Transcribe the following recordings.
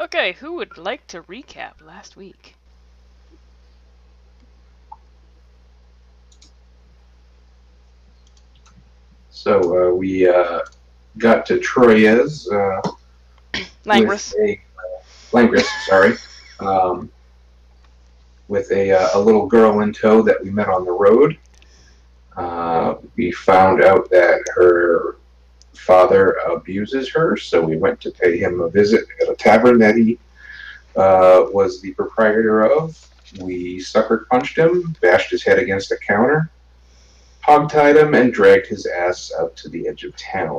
Okay, who would like to recap last week? So we got to Troyes with Langris. a Langris, sorry, um, with a little girl in tow that we met on the road. We found out that her father abuses her, so we went to pay him a visit at a tavern that he was the proprietor of. We sucker punched him, bashed his head against a counter, hogtied him, and dragged his ass out to the edge of town.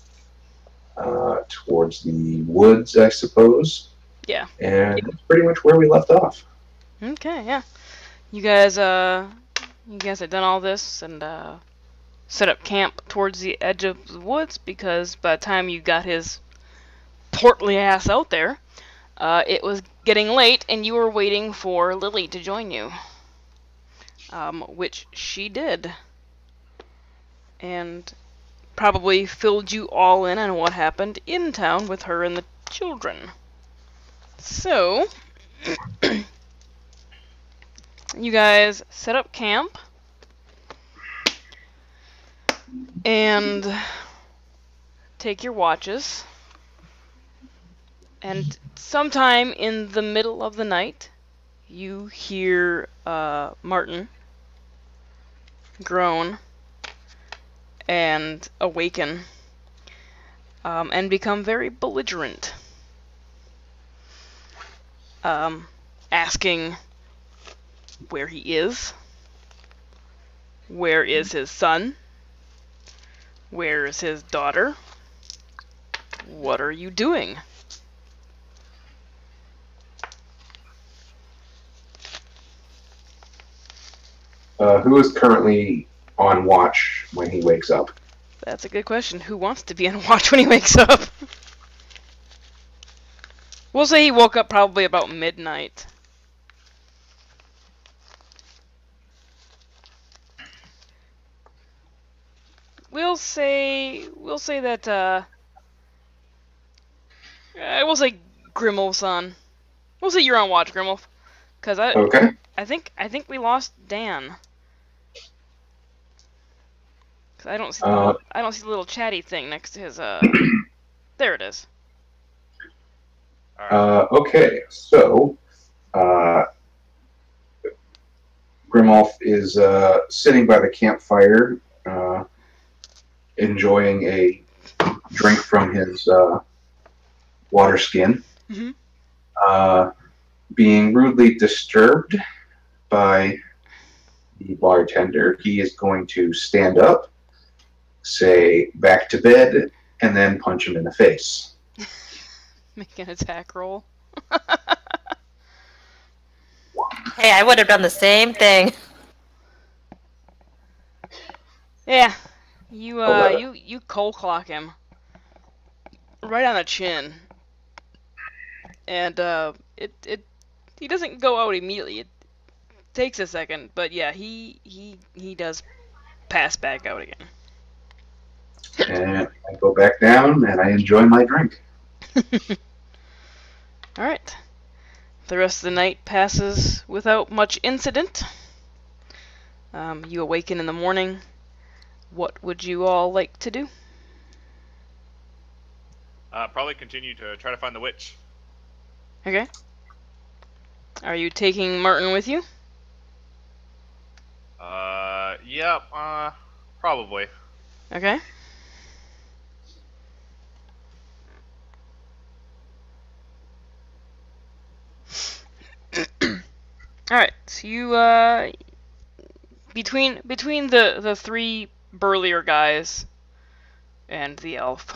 Towards the woods, I suppose. Yeah. And that's pretty much where we left off. Okay, yeah. You guys had done all this and set up camp towards the edge of the woods because by the time you got his portly ass out there, it was getting late and you were waiting for Lily to join you. Which she did. And probably filled you all in on what happened in town with her and the children. So, you guys set up camp and take your watches. And sometime in the middle of the night, you hear Martin groan and awaken and become very belligerent, asking where he is, where is his son, where is his daughter, what are you doing? Who is currently on watch when he wakes up? That's a good question. Who wants to be on watch when he wakes up? We'll say he woke up probably about midnight. We'll say that we'll say Grimmel's on. We'll say you're on watch, Grimmel, because Okay. I think we lost Dan. Cause I don't see the little chatty thing next to his There it is. Okay, so Grimolf is sitting by the campfire, enjoying a drink from his water skin, being rudely disturbed by the bartender. He is going to stand up, say back to bed, and then punch him in the face. Make an attack roll. Hey, I would have done the same thing. Yeah, you cold clock him right on the chin, and he doesn't go out immediately. It takes a second, but yeah, he does pass back out again. And I go back down and I enjoy my drink. Alright. The rest of the night passes without much incident. You awaken in the morning. What would you all like to do? Probably continue to try to find the witch. Okay. Are you taking Martin with you? Yeah, probably. Okay. Alright, so you, between the three burlier guys and the elf,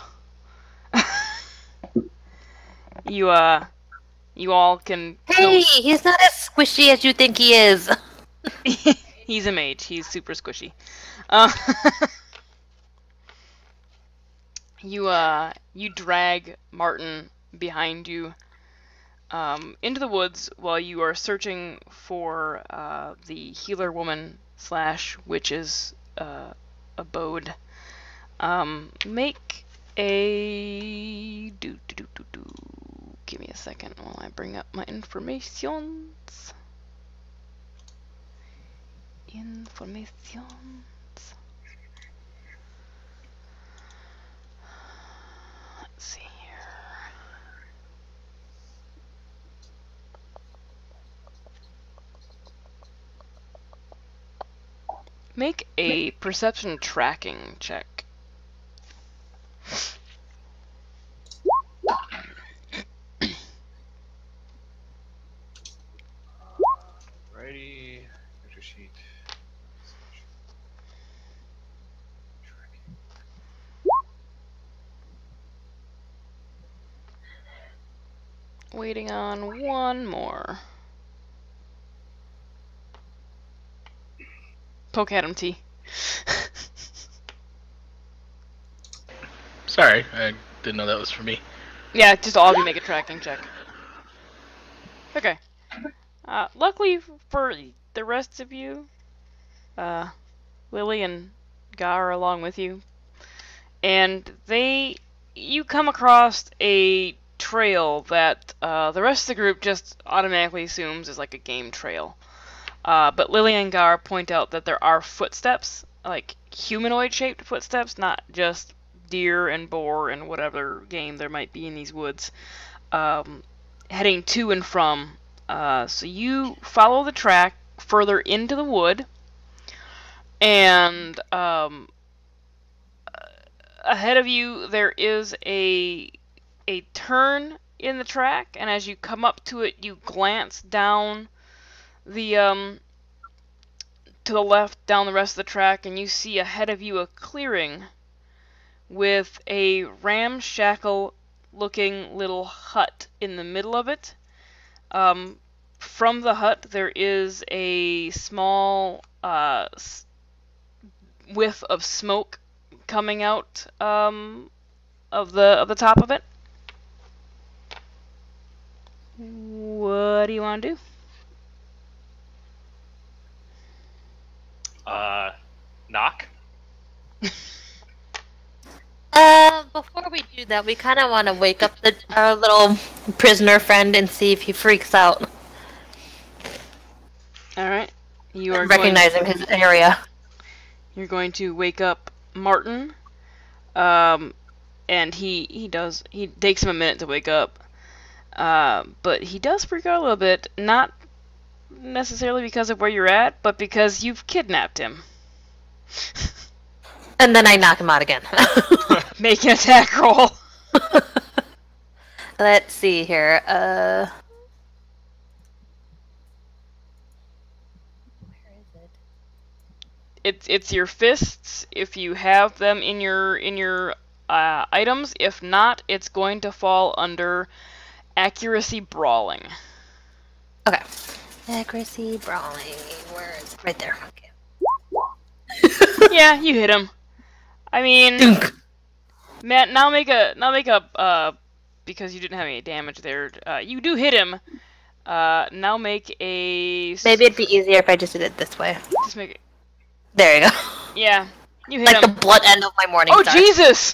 you all can... Hey, he's not as squishy as you think he is. He's a mage. He's super squishy. You drag Martin behind you into the woods while you are searching for the healer woman / witch's abode. Make a Give me a second while I bring up my informations. Informations. Let's see here. Make a perception tracking check. Righty. Character sheet. Waiting on one more. Poke at him, T. Sorry, I didn't know that was for me. Yeah, just all of you make a tracking check. Okay. Luckily for the rest of you, Lily and Gar are along with you, and you come across a trail that the rest of the group just automatically assumes is like a game trail. But Lily and Gar point out that there are footsteps, like humanoid-shaped footsteps, not just deer and boar and whatever game there might be in these woods, heading to and from. So you follow the track further into the wood, and ahead of you there is a turn in the track, and as you come up to it, you glance down the to the left down the rest of the track, and you see ahead of you a clearing with a ramshackle looking little hut in the middle of it. From the hut there is a small whiff of smoke coming out of the top of it. What do you want to do? Knock. Before we do that, we kind of want to wake up our little prisoner friend and see if he freaks out. Alright. You are recognizing his area. You're going to wake up Martin. And he takes him a minute to wake up. But he does freak out a little bit, not necessarily because of where you're at, but because you've kidnapped him. And then I knock him out again. Make an attack roll. Let's see here. Where is it? It's your fists if you have them in your items. If not, it's going to fall under accuracy brawling. Okay. Accuracy brawling. Where is it? Right there. Okay. Yeah, you hit him. I mean, Matt, now make a because you didn't have any damage there. You do hit him. Now make a. Maybe it'd be easier if I just did it this way. Just make it. There you go. Yeah, you hit like him. the blunt end of my morning Oh star. Jesus!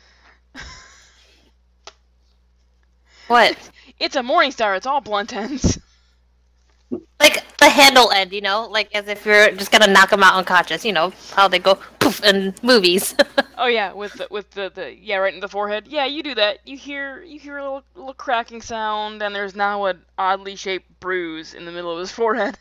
What? It's a morning star. It's all blunt ends. Like the handle end, you know, like as if you're just gonna knock them out unconscious. You know how they go poof in movies. Oh yeah, with the yeah, right in the forehead. Yeah, you do that. You hear a little cracking sound, and there's now an oddly shaped bruise in the middle of his forehead.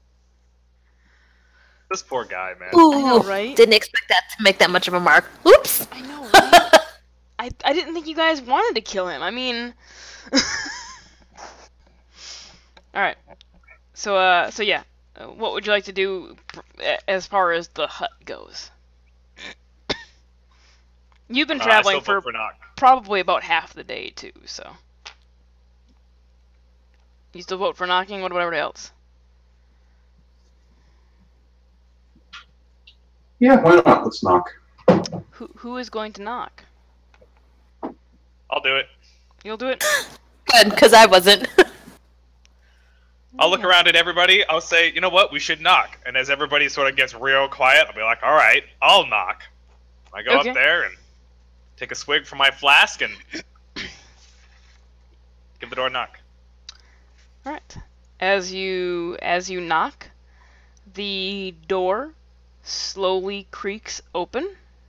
This poor guy, man. Ooh, I know, right? Didn't expect that to make that much of a mark. Oops. I know, right? I didn't think you guys wanted to kill him. I mean, all right. So yeah, what would you like to do as far as the hut goes? You've been traveling for probably about half the day too, so. You still vote for knocking? What about everybody else? Yeah, why not? Let's knock. Who is going to knock? I'll do it. You'll do it? Good, because I wasn't. I'll look around at everybody. I'll say, you know what? We should knock. And as everybody sort of gets real quiet, I'll be like, all right, I'll knock. I go Okay. up there and take a swig from my flask and Give the door a knock. All right. As you knock, the door slowly creaks open.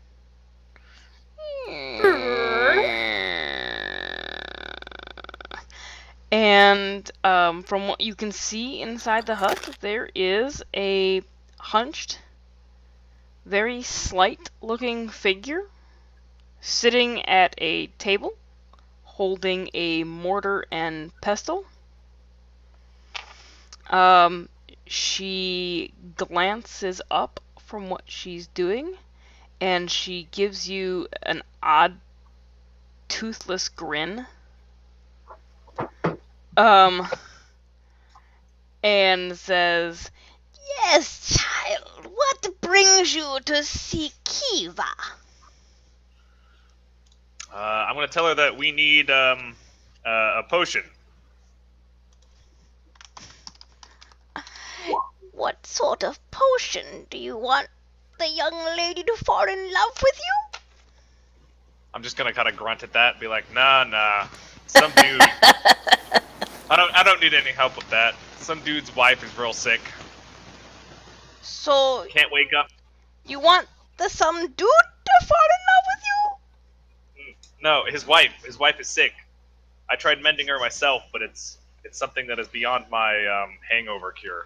And from what you can see inside the hut, there is a hunched, very slight-looking figure sitting at a table, holding a mortar and pestle. She glances up from what she's doing, and she gives you an odd, toothless grin. And says, Yes, child. What brings you to see Keeva? I'm gonna tell her that we need a potion. What sort of potion do you want the young lady to fall in love with you? I'm just gonna kind of grunt at that and be like, nah. Some dude. I don't need any help with that. Some dude's wife is real sick. So, Can't wake up. you want some dude to fall in love with you? No, his wife. His wife is sick. I tried mending her myself, but it's something that is beyond my hangover cure.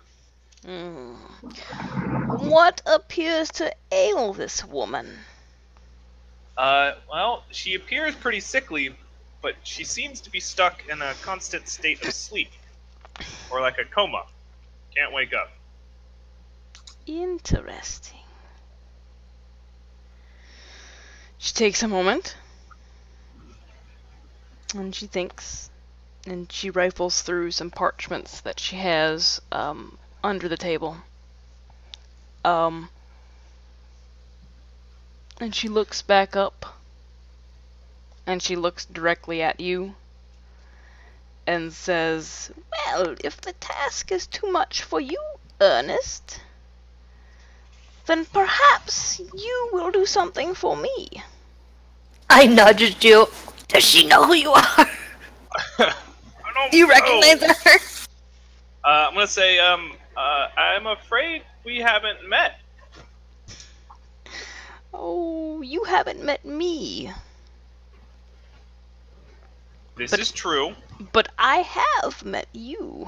What appears to ail this woman? Well, she appears pretty sickly, but she seems to be stuck in a constant state of sleep. Or like a coma. Can't wake up. Interesting. she takes a moment, and she thinks, and she rifles through some parchments that she has under the table. And she looks back up, and she looks directly at you, and says, Well, if the task is too much for you, Ernest, then perhaps you will do something for me. I nudged you. Does she know who you are? Do you recognize her? I'm gonna say, I'm afraid we haven't met. Oh, you haven't met me. This is true. But I have met you.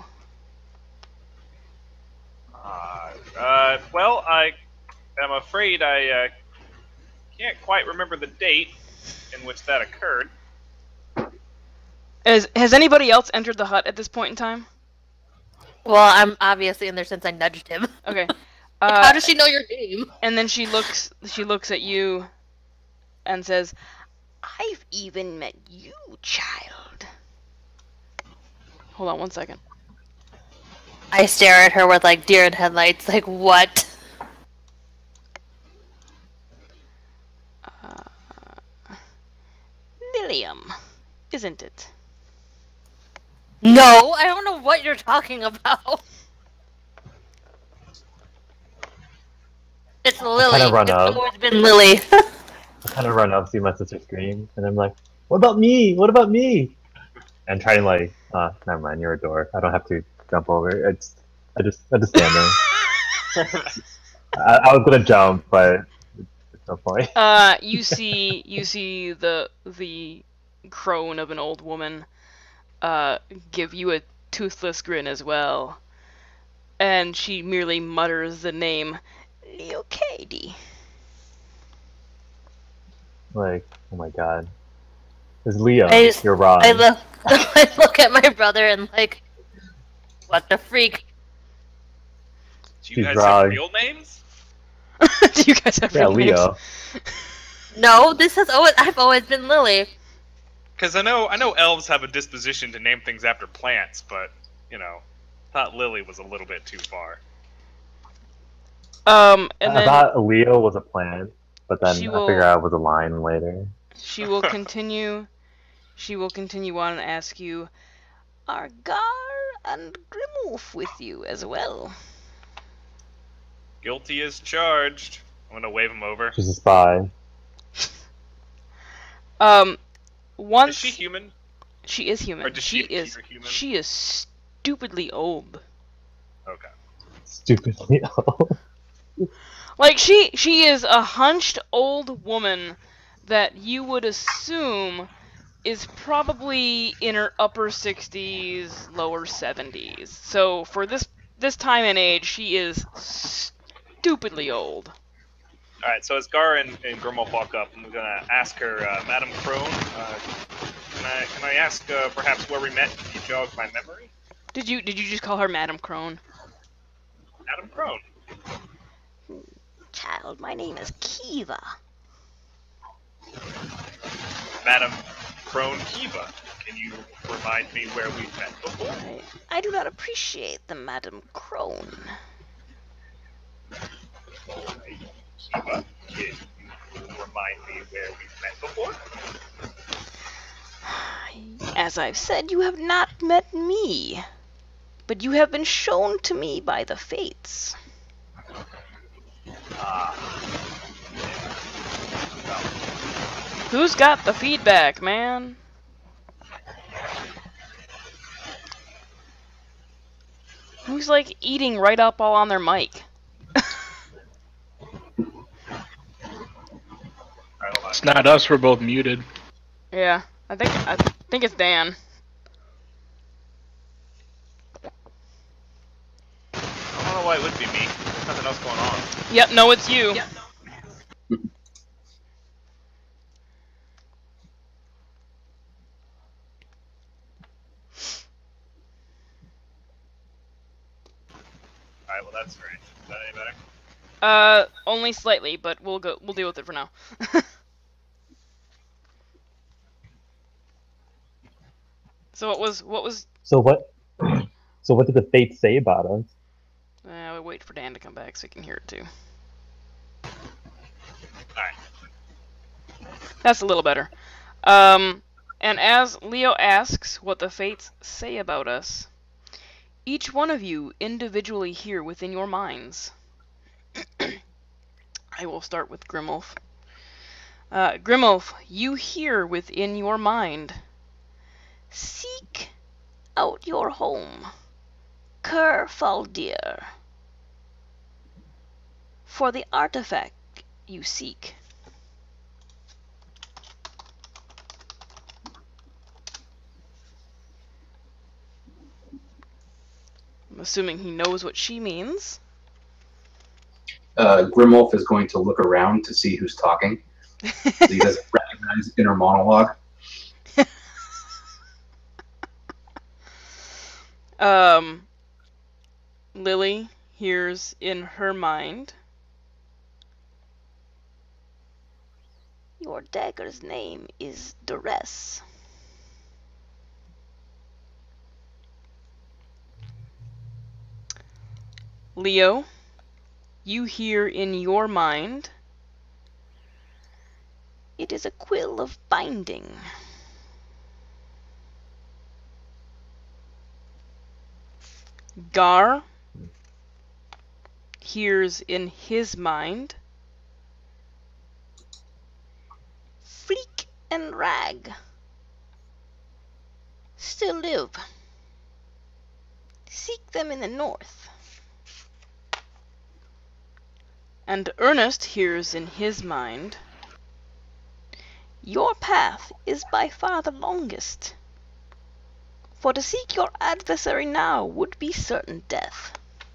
Well, I am afraid I can't quite remember the date in which that occurred. Has anybody else entered the hut at this point in time? Well, I'm obviously in there since I nudged him. Okay. How does she know your name? And then she looks at you and says, I've even met you, child. hold on one second. I stare at her with like deer in headlights. Like, what? Lilium, isn't it? No, I don't know what you're talking about. It's Lily. kinda run It's up. always been Lily. I kind of run up, see my sister scream, and I'm like, "What about me? What about me?" And try to like, never mind, you're a door. I don't have to jump over. I just stand there. I was gonna jump, but it's no point. You see the crone of an old woman give you a toothless grin as well, and she merely mutters the name Leocady. Like, oh my god, it's Leo. I You're wrong. I look at my brother and like, what the freak? Do you She's guys wrong. have real names? Do you guys have Yeah, real names? Leo. No, I've always been Lily. Because I know elves have a disposition to name things after plants, but thought Lily was a little bit too far. And I then thought Leo was a plant, but then She I will- figured out it was a line later. she will continue on and ask you, Are Gar and Grimwolf with you as well? Guilty as charged. I'm gonna wave him over. She's a spy. Is once she human? She is human. Or does she appear human? She is stupidly old. Okay. Stupidly old. Like she is a hunched old woman that you would assume is probably in her upper 60s, lower 70s. So for this time and age, she is stupidly old. All right. So as Gar and Grimwolf walk up, I'm gonna ask her, Madam Crone, can I ask perhaps where we met? Can you jog my memory? Did you just call her Madam Crone? Madam Crone. Child, my name is Keeva. Madam Crone Keeva. Can you remind me where we've met before? I do not appreciate the Madam Crone. Keeva, can you remind me where we've met before? As I've said, you have not met me, but you have been shown to me by the fates. Who's got the feedback, man? Who's like eating right up all on their mic? It's not us. We're both muted. Yeah, I think it's Dan. I don't know why it would be me. There's nothing else going on. Yep, no, it's you. Yep. Alright, well that's strange. Is that any better? Only slightly, but we'll deal with it for now. So what was So what did the fates say about us? we'll wait for Dan to come back so he can hear it too. Alright. That's a little better. And as Leo asks what the fates say about us, each one of you individually hear within your minds. I will start with Grimwolf. Grimwolf, you hear within your mind. Seek out your home, Kerfaldir, for the artifact you seek. I'm assuming he knows what she means. Grimwolf is going to look around to see who's talking. So he doesn't recognize inner monologue. Lily hears in her mind. Your dagger's name is Duress. Leo, you hear in your mind. It is a quill of binding. Gar hears in his mind. Freak and Rag still live. Seek them in the north. And Ernest hears in his mind. Your path is by far the longest, for to seek your adversary now would be certain death.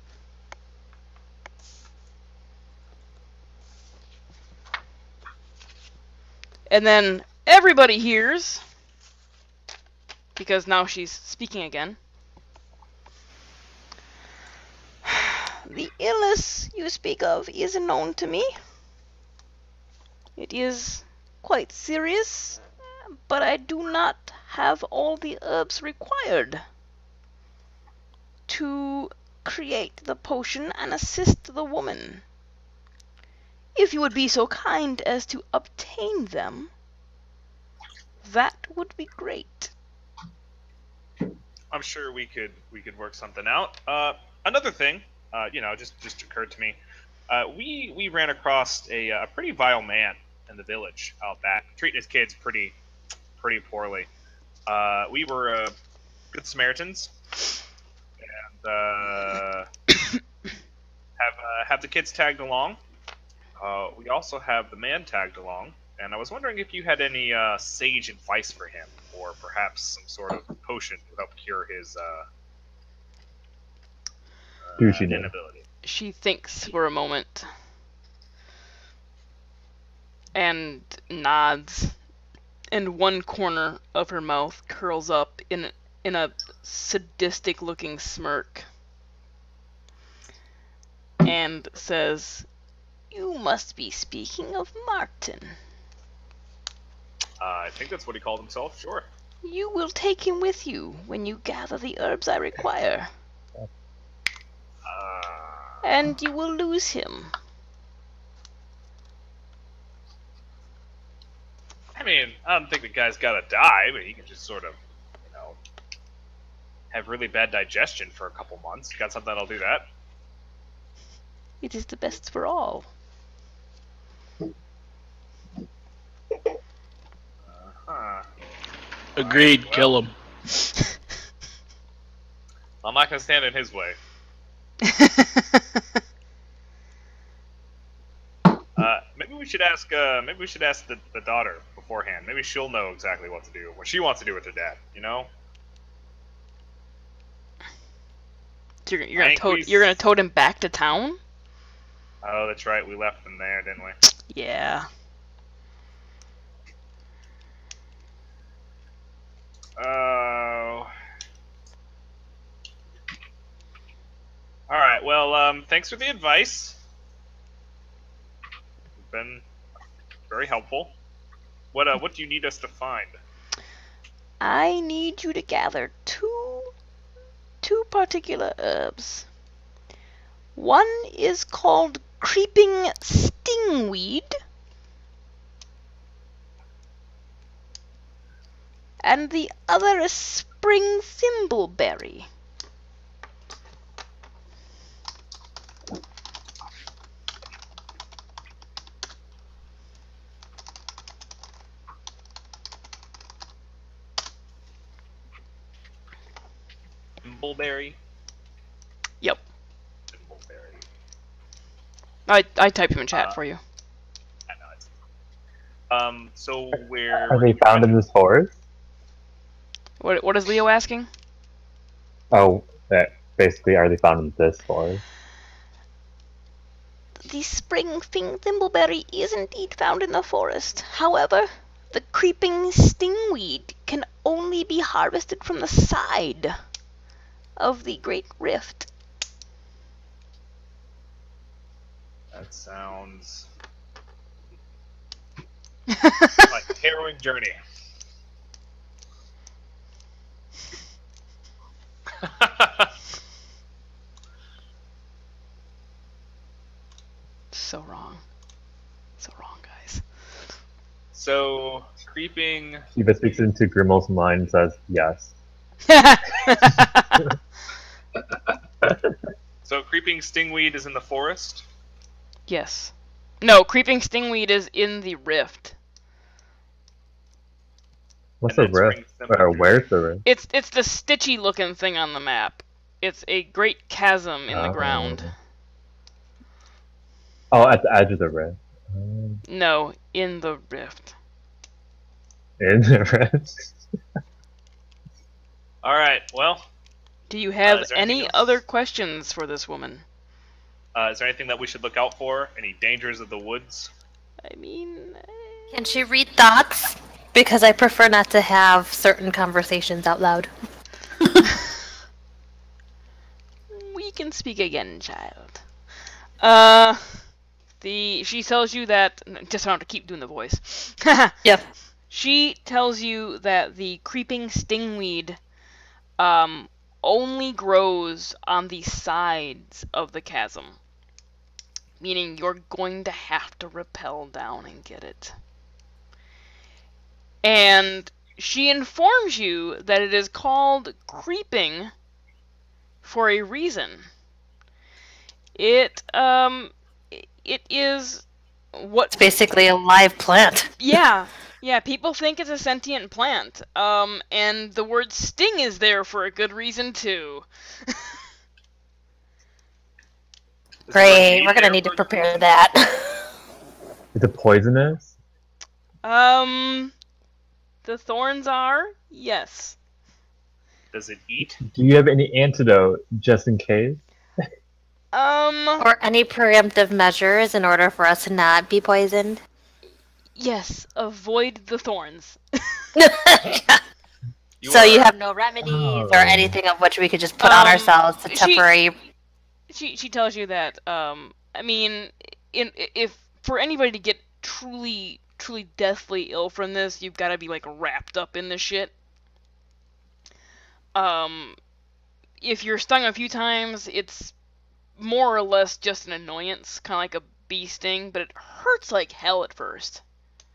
And then everybody hears, because now she's speaking again. The illness you speak of is known to me. It is quite serious, but I do not have all the herbs required to create the potion and assist the woman. If you would be so kind as to obtain them, that would be great. I'm sure we could work something out. Another thing, just occurred to me. We ran across a pretty vile man in the village out back, treating his kids pretty poorly. We were good Samaritans, and have the kids tagged along. We also have the man tagged along, and I was wondering if you had any sage advice for him, or perhaps some sort of potion to help cure his inability. She thinks for a moment and nods, and one corner of her mouth curls up in a sadistic-looking smirk, and says, You must be speaking of Martin. I think that's what he called himself. Sure. You will take him with you when you gather the herbs I require, and you will lose him. I mean, I don't think the guy's gotta die, but he can just sort of, have really bad digestion for a couple months. Got something that'll do that? It is the best for all. Huh. Agreed. Well, Kill him. I'm not gonna stand in his way. Maybe we should ask. Maybe we should ask the daughter beforehand. Maybe she'll know exactly what to do, what she wants to do with her dad. You're gonna tote him back to town? Oh, that's right. We left them there, didn't we? Yeah. Oh. All right. Well, thanks for the advice. You've been very helpful. What do you need us to find? I need you to gather two particular herbs. One is called creeping stingweed, and the other is spring thimbleberry. Thimbleberry? Yep. Thimbleberry. I type him in chat for you. I know it's... So where... Are they found in this forest? What is Leo asking? Oh, basically, are they found in this forest? The spring thimbleberry is indeed found in the forest. However, the creeping stingweed can only be harvested from the side of the Great Rift. That sounds like a harrowing journey. So wrong. So wrong, guys. So, creeping... Keeva speaks into Grimmel's mind and says, yes. So, creeping stingweed is in the forest? Yes. No, creeping stingweed is in the rift. What's And the then rift? spring Or where's the rift? It's the stitchy looking thing on the map. It's a great chasm in the ground. Oh, at the edge of the rift. No, in the rift. In the rift. Alright, well... Do you have is there anything any else? other questions for this woman? Is there anything that we should look out for? Any dangers of the woods? I mean... Can she read thoughts? Because I prefer not to have certain conversations out loud. We can speak again, child. She tells you that... Just don't have to keep doing the voice. Yeah. She tells you that the creeping stingweed only grows on the sides of the chasm. Meaning you're going to have to rappel down and get it. And she informs you that it is called creeping for a reason. It is what... It's basically a live plant. Yeah. Yeah, people think it's a sentient plant. And the word sting is there for a good reason too. Great, we're gonna need to prepare that. Is it poisonous? The thorns are? Yes. Does it eat? Do you have any antidote just in case? Or any preemptive measures in order for us to not be poisoned? Yes, avoid the thorns. So you have no remedies or Oh. anything of which we could just put on ourselves to temporary. She tells you that, I mean, if for anybody to get truly deathly ill from this, you've got to be, like, wrapped up in this shit. If you're stung a few times, it's more or less just an annoyance, kind of like a bee sting, but it hurts like hell at first.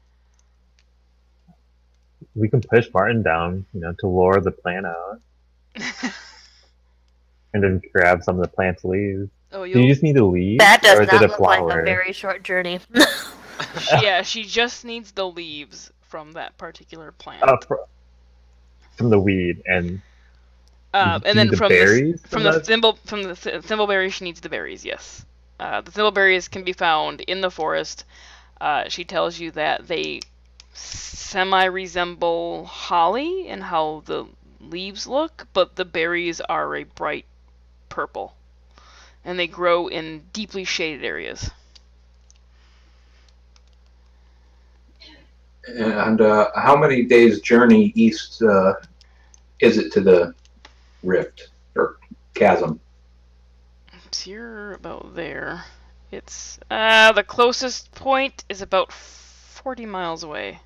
We can push Martin down, to lure the plant out. And then grab some of the plant's leaves. Oh, Do you just need the leaves? That does or is not it a look flower? like a very short journey. Yeah, she just needs the leaves from that particular plant. From the weed and And then the from berries the thimbleberry, she needs the berries. Yes, the thimbleberries can be found in the forest. She tells you that they semi-resemble holly in how the leaves look, but the berries are a bright purple, and they grow in deeply shaded areas. And how many days' journey east is it to the rift or chasm? So you're about there. It's the closest point is about 40 miles away.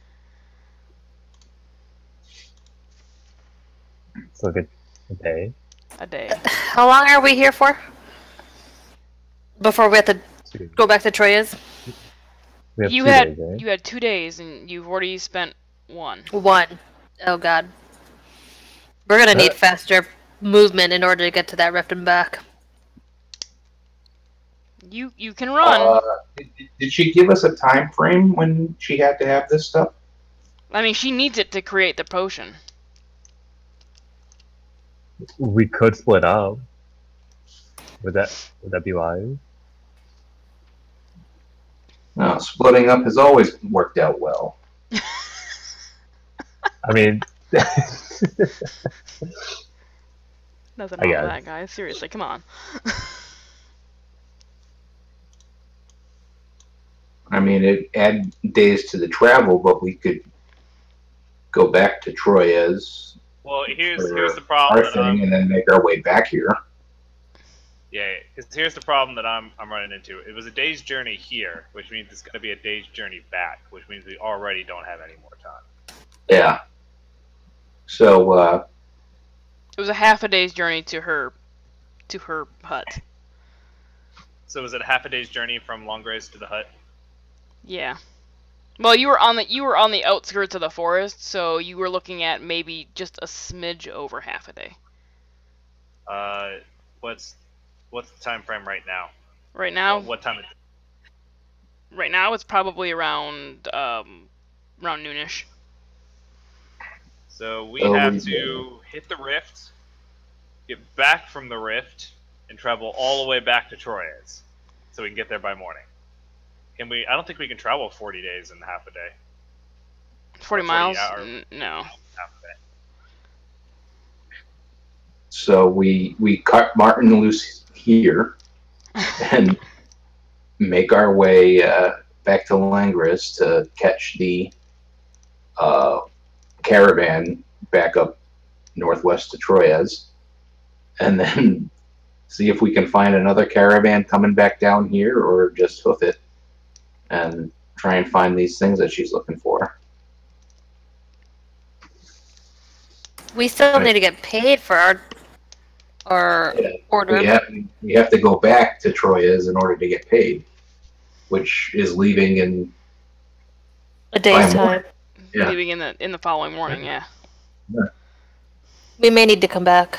So like a day. A day. How long are we here for? Before we have to go back to Troyes? We have You 2 had days, right? you had 2 days, and you've already spent 1. 1. Oh god. We're gonna need faster movement in order to get to that rift and back. You can run. Did she give us a time frame when she had to have this stuff? I mean, she needs it to create the potion. We could split up. Would that be wise? No, splitting up has always worked out well. I mean, Nothing I wrong with guess. that, guys. Seriously, come on. I mean, it add days to the travel, but we could go back to Troyes Well, here's for the our problem that thing, and then make our way back here. because here's the problem that I'm running into. It was a day's journey here, which means it's going to be a day's journey back, which means we already don't have any more time. Yeah. So, It was a half a day's journey to her hut. So was it a half a day's journey from Longgrace to the hut? Yeah. Well, you were on the outskirts of the forest, so you were looking at maybe just a smidge over half a day. What's the time frame right now? Right now, What time is it? right now it's probably around noonish. So we Oh, have yeah. to hit the rift, get back from the rift, and travel all the way back to Troyes, so we can get there by morning. Can we? I don't think we can travel 40 days in half a day. 40 40 miles? hours. No. Half a day. so we cut Martin loose here and make our way back to Langris to catch the caravan back up northwest to Troyes, and then see if we can find another caravan coming back down here, or just hoof it and try and find these things that she's looking for. We still need to get paid for our Yeah, order. we have to go back to Troyes in order to get paid, which is leaving in A day's by morning. time. Yeah. Leaving in the following morning, yeah. We may need to come back.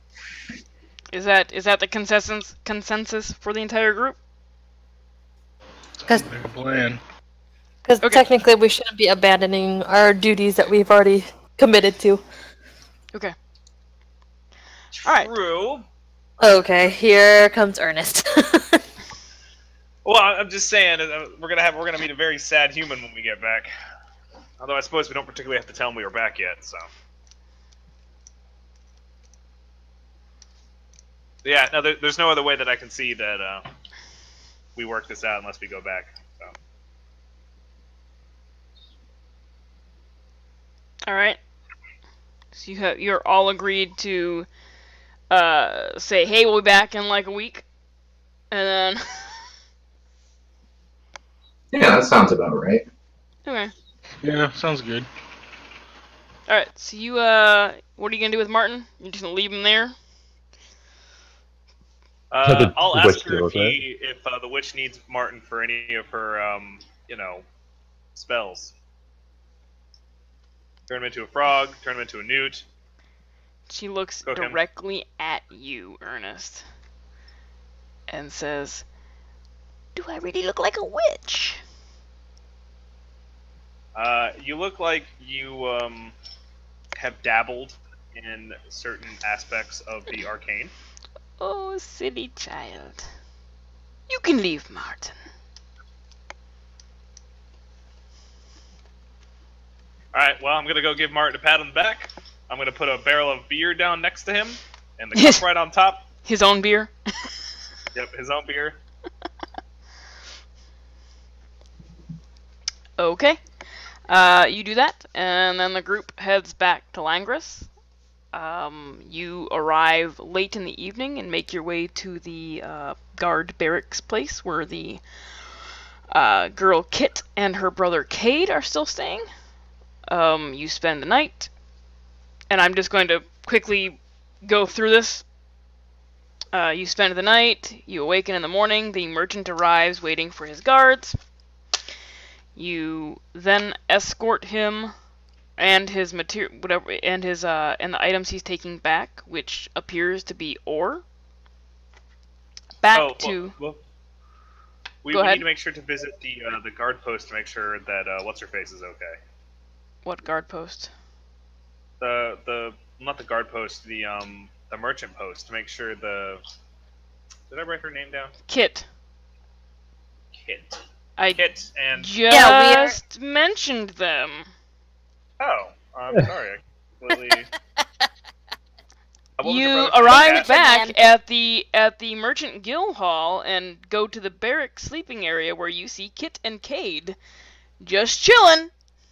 Is that the consensus for the entire group? Because Like a plan. Okay. technically we shouldn't be abandoning our duties that we've already committed to. Okay. Alright. True. Okay, here comes Ernest. Well, I'm just saying we're gonna meet a very sad human when we get back. Although I suppose we don't particularly have to tell him we were back yet. So. Yeah. No, there's no other way that I can see that we work this out unless we go back. So. Alright. So you're all agreed to say, hey, we'll be back in like a week. And then Yeah, that sounds about right. okay. Yeah, sounds good. Alright, so you what are you gonna do with Martin? You're just gonna leave him there? I'll the ask witch her deals, if the witch needs Martin for any of her spells. Turn him into a frog. Turn him into a newt. She looks Cook him. directly at you, Ernest, and says, Do I really look like a witch? You look like you have dabbled in certain aspects of the arcane. Oh, silly child. You can leave, Martin. Alright, well, I'm gonna go give Martin a pat on the back. I'm gonna put a barrel of beer down next to him, and the cup right on top. his own beer. Yep, his own beer. Okay. You do that, and then the group heads back to Langris. You arrive late in the evening and make your way to the guard barracks place where the girl Kit and her brother Cade are still staying. You spend the night, and I'm just going to quickly go through this. You spend the night, you awaken in the morning, the merchant arrives waiting for his guards. You then escort him and his material, whatever, and his and the items he's taking back, which appears to be ore. Back to. We Go ahead. need to make sure to visit the guard post to make sure that what's her face is okay. What guard post? The not the guard post, the merchant post to make sure the. Did I write her name down? Kit. Kit. I Kit and. just mentioned them. Oh, I'm sorry. I completely. What was your You brother's name? arrive Matt? back at the merchant guild hall and go to the barrack sleeping area where you see Kit and Cade just chilling.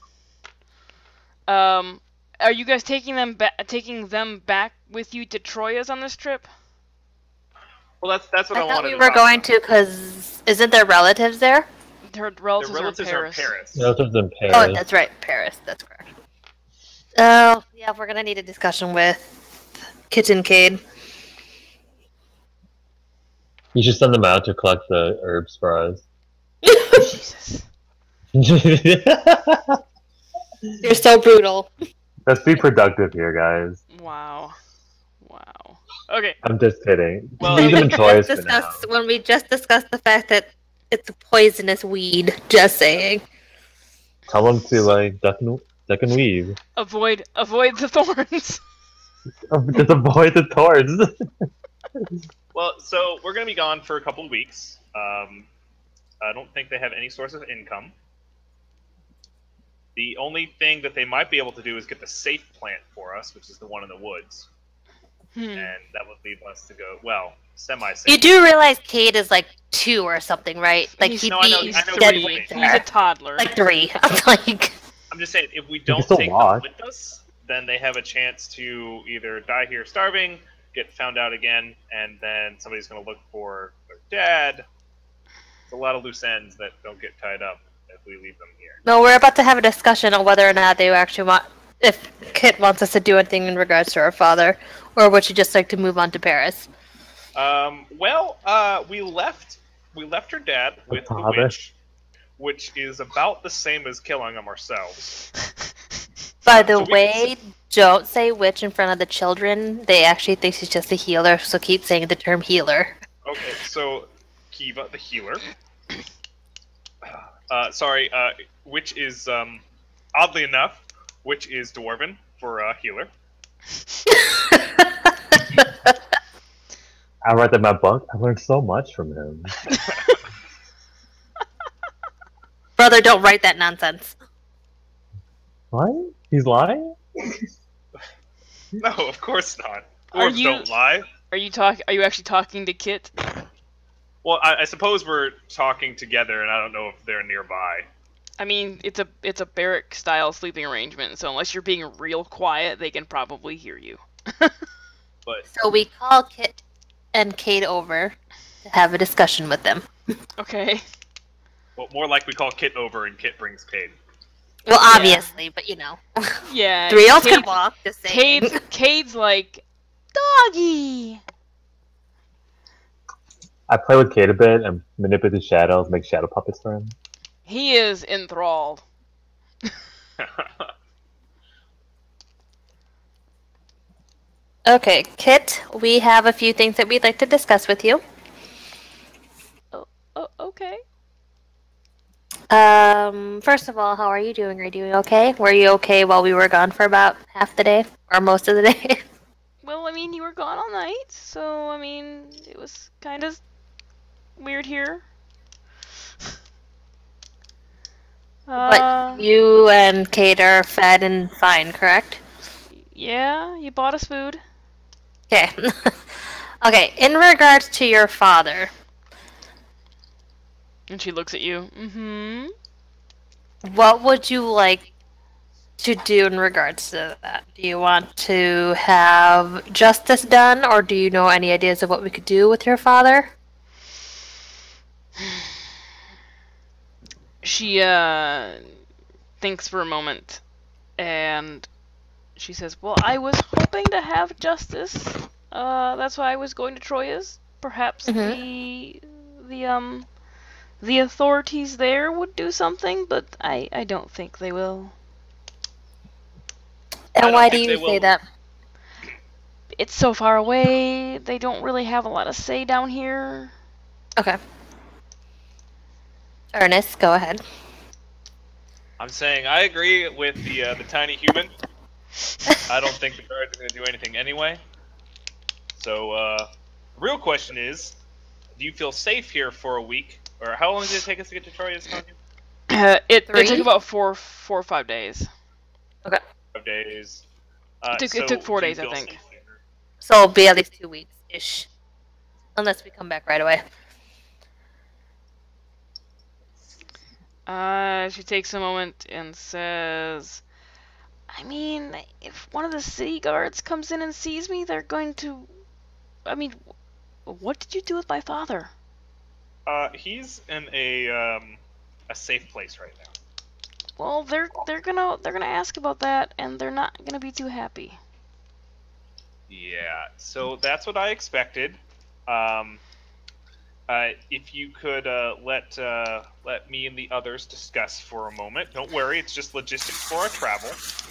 Are you guys taking them back with you to Troyes on this trip? Well, that's what I I thought wanted we to were talk going about. to, because isn't there relatives there? Her The relatives, relatives are are in in Paris. Paris. Relatives in Paris. Oh, that's right, Paris. That's correct. Oh, yeah, we're gonna need a discussion with Kitten Cade. You should send them out to collect the herbs for us. Jesus. You're so brutal. Let's be productive here, guys. Wow. Okay. I'm just kidding. Well, Leave them in toys for now. When we just discussed the fact that it's a poisonous weed. Just saying. Tell them to duck and weave. Avoid the thorns. Just avoid the thorns. Well, so we're going to be gone for a couple of weeks. I don't think they have any source of income. The only thing that they might be able to do is get the safe plant for us, which is the one in the woods. And that would leave us to go, well, semi-safe. You do realize Cade is like 2 or something, right? Like He's- he'd no, I know- be I know dead what you weight mean. He's a there. toddler. Like 3. I'm like, I'm just saying, if we can don't still take them walk. with us, then they have a chance to either die here starving, get found out again, and then somebody's going to look for their dad. It's a lot of loose ends that don't get tied up if we leave them here. no, we're about to have a discussion on whether or not they actually want, if Kit wants us to do anything in regards to our father, or would she just like to move on to Paris? We left her dad with the father. witch, which is about the same as killing them ourselves. By the So we- way, don't say witch in front of the children. They actually think she's just a healer, so keep saying the term healer. Okay, so Keeva, the healer. Sorry, which is, oddly enough, which is Dwarven for healer. I read in my book. I learned so much from him. Brother, don't write that nonsense. What? He's lying? No, of course not. Are Dwarves you- don't lie. Are you actually talking to Kit? Well, I suppose we're talking together, and I don't know if they're nearby. I mean, it's a barrack style sleeping arrangement, so unless you're being real quiet, they can probably hear you. But So we call Kit and Kate over to have a discussion with them. Okay. well, more like we call Kit over, and Kit brings Cade. Well, obviously, but you know. Yeah. 3-year-olds can Cade- walk, just saying. Cade's like, doggy. I play with Kate a bit and manipulate his shadows, make shadow puppets for him. He is enthralled. Okay, Kit, we have a few things that we'd like to discuss with you. Oh, okay. First of all, how are you doing? Are you doing okay? Were you okay while we were gone for about half the day? Or most of the day? Well, I mean, you were gone all night, so, I mean, it was kind of weird here. But you and Kate are fed and fine, correct? Yeah, you bought us food. Okay. Okay, in regards to your father, And she looks at you. Mm-hmm. what would you like to do in regards to that? Do you want to have justice done, or do you know any ideas of what we could do with your father? She, thinks for a moment, and she says, well, I was hoping to have justice. That's why I was going to Troya's. Perhaps the authorities there would do something, but I don't think they will. I And don't why do think you they say will. that? It's so far away, they don't really have a lot of say down here. Okay. Ernest, go ahead. I'm saying I agree with the tiny human. I don't think the guards are going to do anything anyway. So, the real question is, do you feel safe here for a week? Or how long did it take us to get to Troya's Canyon? It 3? took about four or 5 days. 5 days. It So took 4 do you days, I feel think. safe here? So it'll be at least 2 weeks-ish. Unless we come back right away. She takes a moment and says, I mean, if one of the city guards comes in and sees me, they're going to... I mean, what did you do with my father? He's in a safe place right now. Well, they're gonna ask about that, and they're not gonna be too happy. Yeah, so that's what I expected. If you could let me and the others discuss for a moment. Don't worry, it's just logistics for our travel.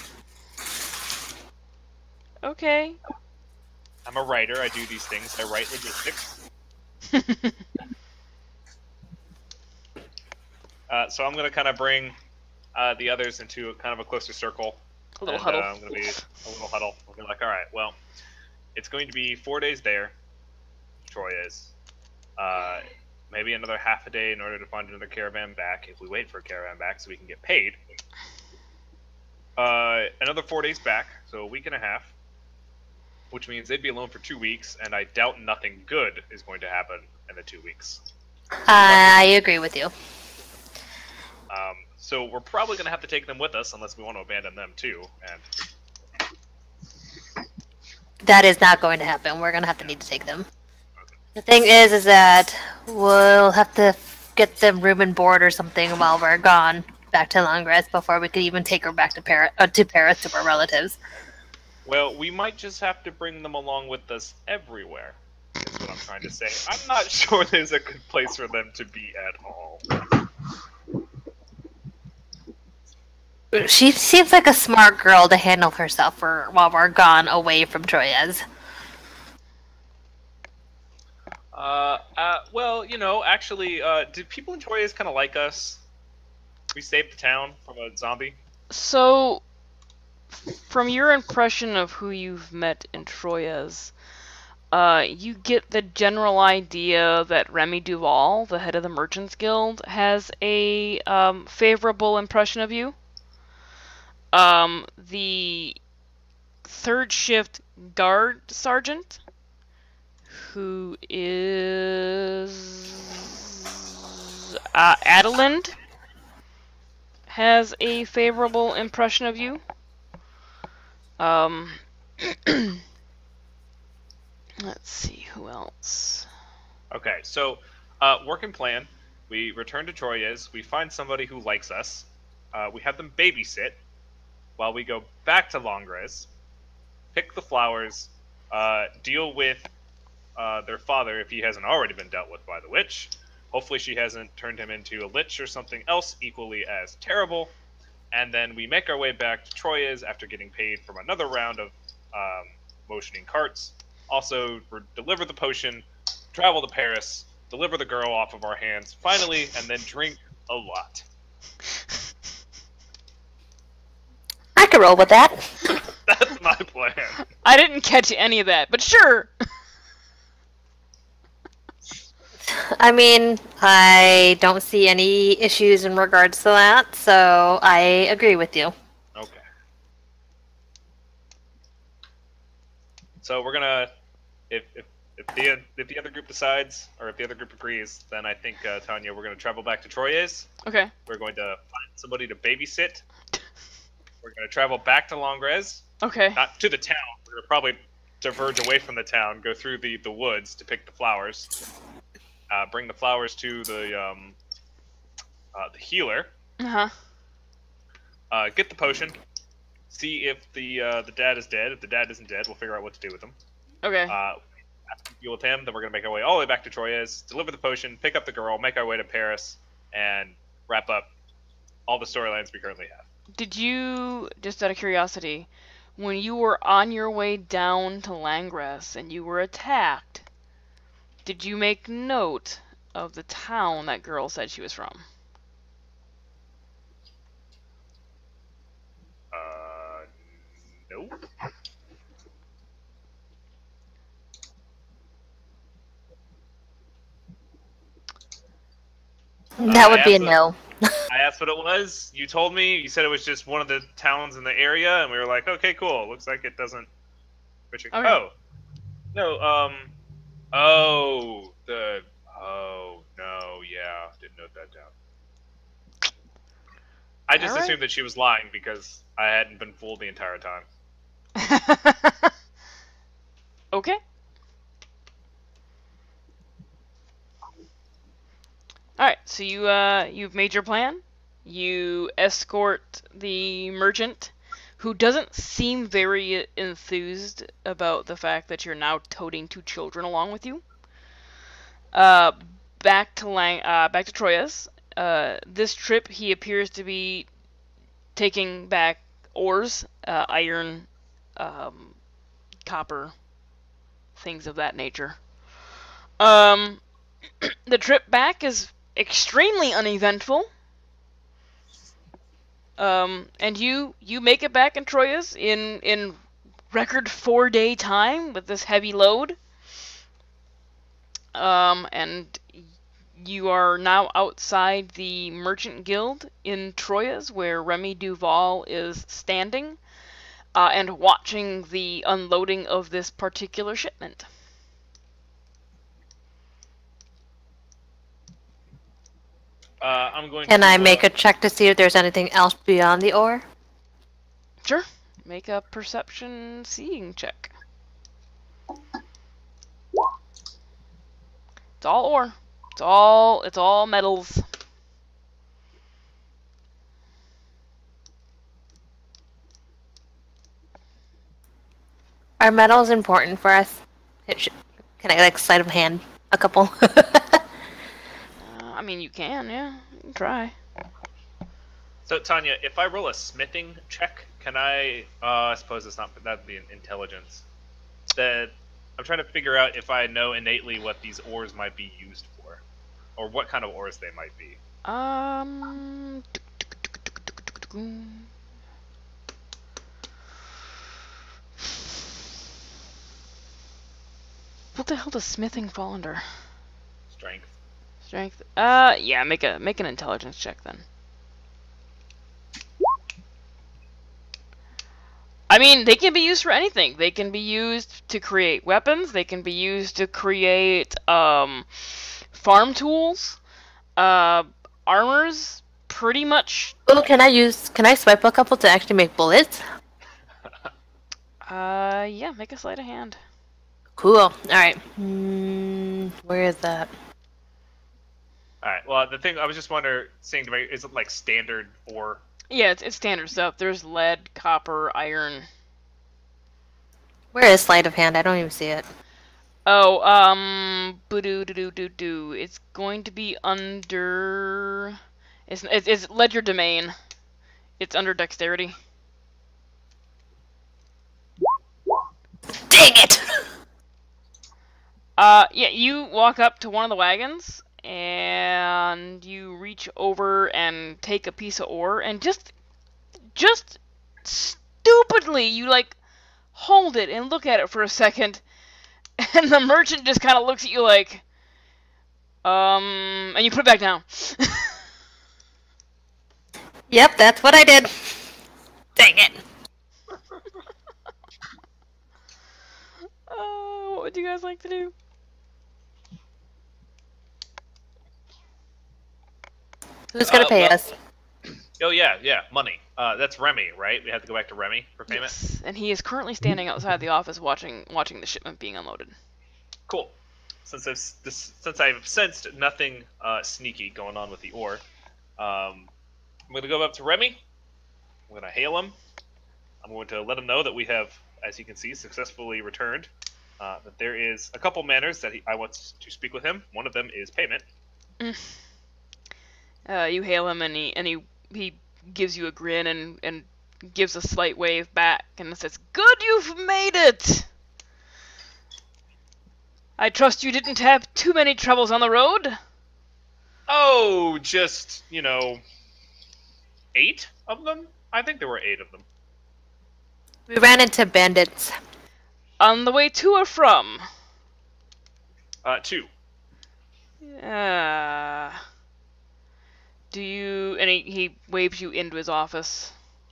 Okay. I'm a writer. I do these things. I write logistics. So I'm gonna kind of bring the others into a kind of a closer circle. A little And, huddle. I'm gonna be a little huddle. I'll be like, all right, well, it's going to be 4 days there. Troy is. Maybe another half a day in order to find another caravan back. If we wait for a caravan back, so we can get paid. Another 4 days back, so a week and a half. Which means they'd be alone for 2 weeks, and I doubt nothing good is going to happen in the 2 weeks. I agree with you. So we're probably going to have to take them with us unless we want to abandon them too. And That is not going to happen. We're going to have to need to take them. The thing is that we'll have to get them room and board or something while we're gone back to Langres before we could even take her back to Paris to our relatives. well, we might just have to bring them along with us everywhere. Is what I'm trying to say. I'm not sure there's a good place for them to be at all. She seems like a smart girl to handle herself while we're gone away from Troyes. Well, you know, actually, do people in Troyes kind of like us? We saved the town from a zombie. So, from your impression of who you've met in Troyes, you get the general idea that Remy Duval, the head of the Merchants Guild, has a favorable impression of you. The third shift guard sergeant, who is Adelind, has a favorable impression of you. Let's see, who else? Okay, so working plan. We return to Troyes. We find somebody who likes us. We have them babysit while we go back to Longres, pick the flowers, deal with their father if he hasn't already been dealt with by the witch. Hopefully she hasn't turned him into a lich or something else equally as terrible. And then we make our way back to Troyes after getting paid from another round of motioning carts. Also, deliver the potion, travel to Paris, deliver the girl off of our hands, finally, and then drink a lot. I could roll with that. That's my plan. I didn't catch any of that, but sure. I mean, I don't see any issues in regards to that, so I agree with you. Okay. So we're gonna, if the other group decides, or if the other group agrees, then I think Tanya, we're gonna travel back to Troyes. Okay. We're going to find somebody to babysit. We're gonna travel back to Longres, Okay. not to the town. We're gonna probably diverge away from the town, go through the woods to pick the flowers. Bring the flowers to the healer. Uh-huh. Get the potion. See if the dad is dead. If the dad isn't dead, we'll figure out what to do with him. Okay. After we deal with him, then we're gonna make our way all the way back to Troyes, deliver the potion, pick up the girl, make our way to Paris, and wrap up all the storylines we currently have. Did you, just out of curiosity, when you were on your way down to Langres and you were attacked, did you make note of the town that girl said she was from? Nope. That would be a I no. asked what it was. You told me. You said it was just one of the towns in the area, and we were like, okay, cool. Looks like it doesn't. Okay. Oh, no. Oh, no. Yeah, didn't note that down. I just Alright. assumed that she was lying because I hadn't been fooled the entire time. Okay. Alright, so you've made your plan. You escort the merchant, who doesn't seem very enthused about the fact that you're now toting 2 children along with you. Back to Troyes. This trip, he appears to be taking back ores, iron, copper, things of that nature. The trip back is extremely uneventful. And you make it back in Troyes in record 4-day time with this heavy load. And you are now outside the Merchant Guild in Troyes, where Remy Duval is standing, and watching the unloading of this particular shipment. I'm going Can to, I make a check to see if there's anything else beyond the ore? Sure. Make a perception seeing check. It's all ore. It's all metals. Are metals important for us? Can I like sleight of hand a couple? I mean, you can, yeah. You can try. So Tanya, if I roll a smithing check, can I? I suppose it's not. That'd be an intelligence. That I'm trying to figure out if I know innately what these ores might be used for, or what kind of ores they might be. What the hell does smithing fall under? Strength. Strength. Yeah. Make an intelligence check then. I mean, they can be used for anything. They can be used to create weapons. They can be used to create farm tools, armors. Pretty much. Oh, can I swipe a couple to actually make bullets? Yeah. Make a sleight of hand. Cool. All right. Where is that? All right. Well, the thing I was just wondering, is it like standard ore? Yeah, it's standard stuff. There's lead, copper, iron. Where is sleight of hand? I don't even see it. Oh, boo-doo-doo-doo-doo-doo. It's going to be under... It's ledger domain. It's under dexterity. Dang it! Yeah, you walk up to one of the wagons, and you reach over and take a piece of ore, and just stupidly, you, like, hold it and look at it for a second, and the merchant just kind of looks at you like, and you put it back down. Yep, that's what I did. Dang it. What would you guys like to do? Who's gonna pay us? Oh yeah, money. That's Remy, right? We have to go back to Remy for payment. Yes, and he is currently standing outside the office watching the shipment being unloaded. Cool. Since I've sensed nothing sneaky going on with the ore, I'm gonna go up to Remy. I'm gonna hail him. I'm going to let him know that we have, as you can see, successfully returned. That there is a couple manners that I want to speak with him. One of them is payment. You hail him, and he gives you a grin and gives a slight wave back and says, "Good, you've made it! I trust you didn't have too many troubles on the road?" Oh, just, 8 of them? I think there were 8 of them. We ran into bandits. On the way to or from? 2. Do you... And he waves you into his office.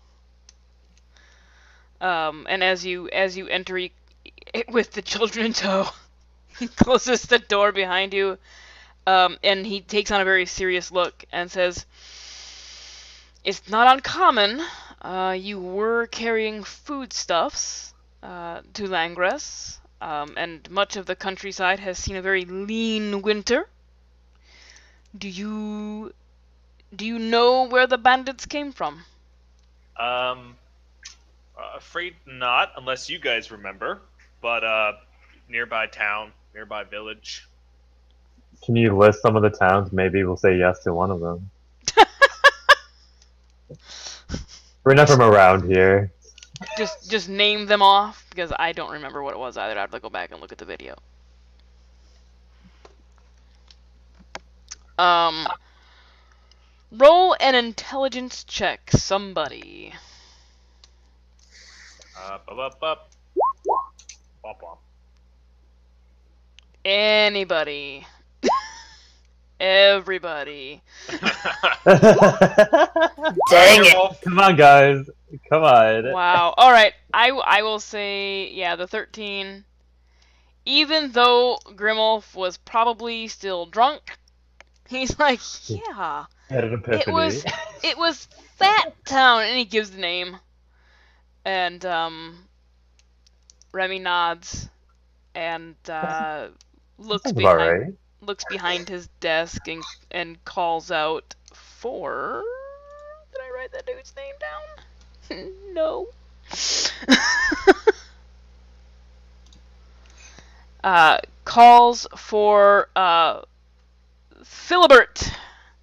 And as you enter, with the children in tow, he closes the door behind you, and he takes on a very serious look and says, "It's not uncommon. You were carrying foodstuffs to Langres, and much of the countryside has seen a very lean winter. Do you know where the bandits came from?" Afraid not, unless you guys remember. But nearby town, nearby village. Can you list some of the towns? Maybe we'll say yes to one of them. We're not from around here. Just name them off, because I don't remember what it was either. I'd have to go back and look at the video. Roll an intelligence check, somebody. Anybody. Everybody. Dang it. Come on, guys. Come on. Wow. Alright, I will say, yeah, the 13. Even though Grimulf was probably still drunk, he's like, yeah, Had an epiphany. it was Fat Town, and he gives the name. And, Remy nods, and, looks Sounds about behind, right. looks behind his desk and calls out for... Did I write that dude's name down? No. Calls for Philibert,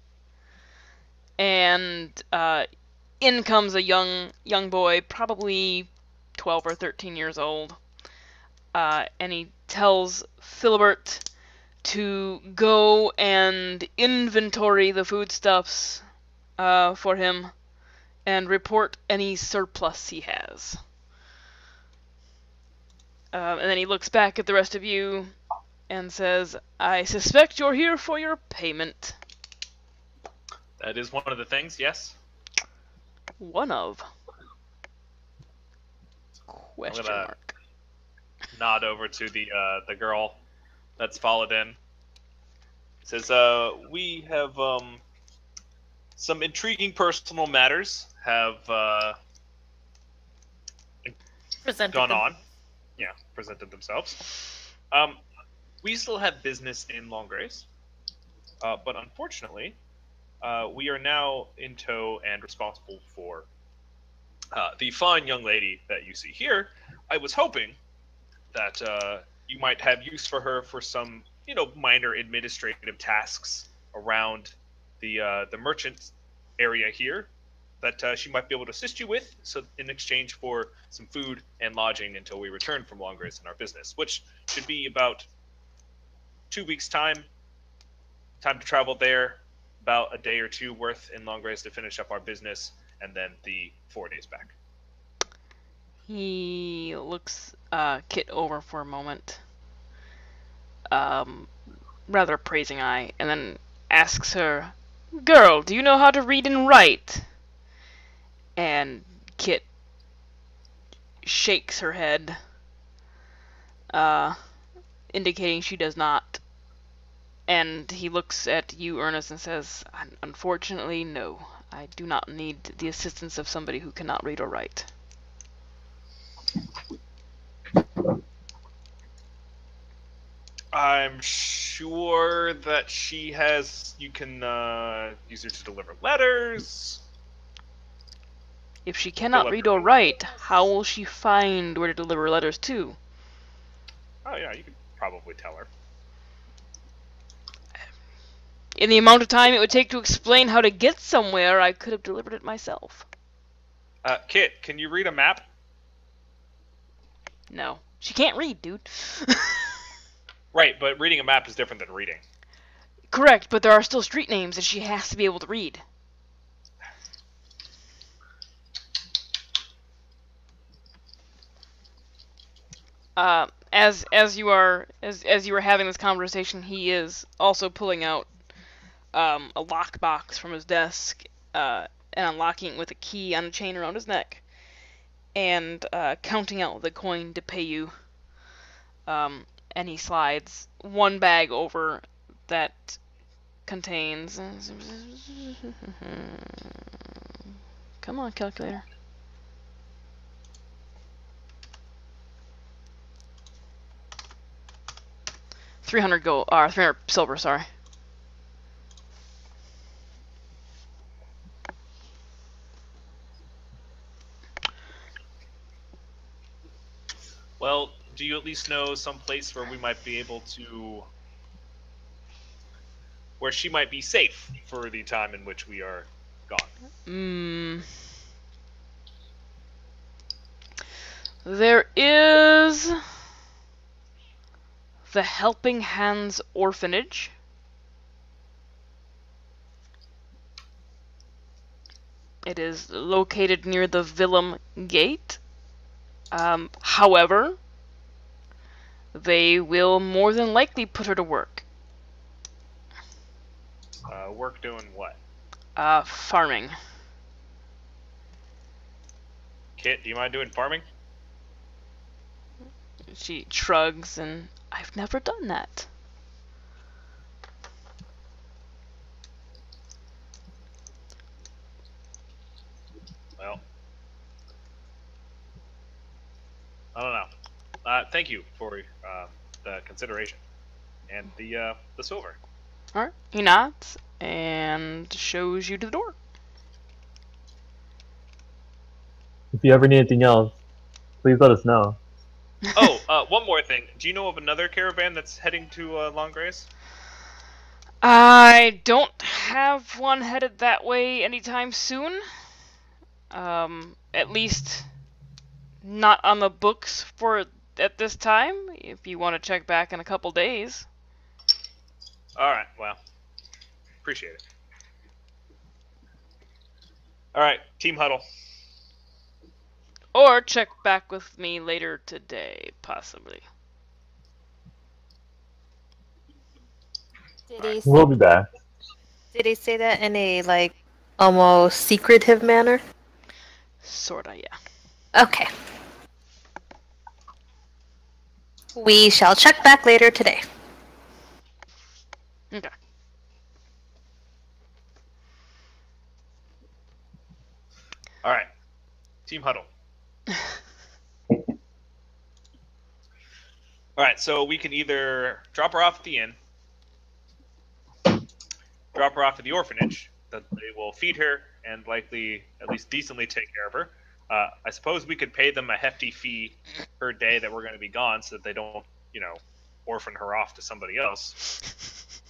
and in comes a young boy, probably 12 or 13 years old, and he tells Philibert to go and inventory the foodstuffs for him, and report any surplus he has. And then he looks back at the rest of you and says, I suspect you're here for your payment. That is one of the things, yes. One of. Question gonna- mark. Nod over to the girl that's followed in. Says, we have some intriguing personal matters have Presented gone them. on. Yeah, presented themselves. We still have business in Longgrace, but unfortunately, we are now in tow and responsible for the fine young lady that you see here. I was hoping that you might have use for her for some, minor administrative tasks around the merchant area here that she might be able to assist you with, so in exchange for some food and lodging until we return from Longgrace in our business, which should be about 2 weeks' time to travel there, about a day or two worth in Longgrace to finish up our business, and then the 4 days back. He looks Kit over for a moment, rather praising eye, and then asks her, Girl, do you know how to read and write? And Kit shakes her head, indicating she does not. And he looks at you, Ernest, and says, Unfortunately, no. I do not need the assistance of somebody who cannot read or write. I'm sure that you can use her to deliver letters. If she cannot read or write, how will she find where to deliver letters to? Oh yeah, you could probably tell her. In the amount of time it would take to explain how to get somewhere, I could have delivered it myself. Kit, can you read a map? No. She can't read, dude. Right, but reading a map is different than reading. Correct, but there are still street names that she has to be able to read. As you were having this conversation, he is also pulling out a lockbox from his desk and unlocking it with a key on a chain around his neck, and counting out the coin to pay you. And he slides one bag over that contains. Come on, calculator. $300 silver, sorry. Well, do you at least know some place where we might be able to... where she might be safe for the time in which we are gone? There is the Helping Hands Orphanage. It is located near the Willem Gate. However, they will more than likely put her to work. Work doing what? Farming. Kit, do you mind doing farming? She shrugs, and I've never done that. Well, I don't know. Thank you for the consideration and the silver. Alright, he nods and shows you to the door. If you ever need anything else, please let us know. Oh, one more thing. Do you know of another caravan that's heading to Longgrace? I don't have one headed that way anytime soon. At least not on the books for at this time. If you want to check back in a couple days. All right. Well, appreciate it. All right, team huddle. Or check back with me later today, possibly. We'll be back. Did he say that in a, like, almost secretive manner? Sorta, yeah. Okay. We shall check back later today. Okay. All right, team huddle. All right, so we can either drop her off at the inn, drop her off at the orphanage, that they will feed her and likely at least decently take care of her. I suppose we could pay them a hefty fee per day that we're going to be gone, so that they don't, orphan her off to somebody else.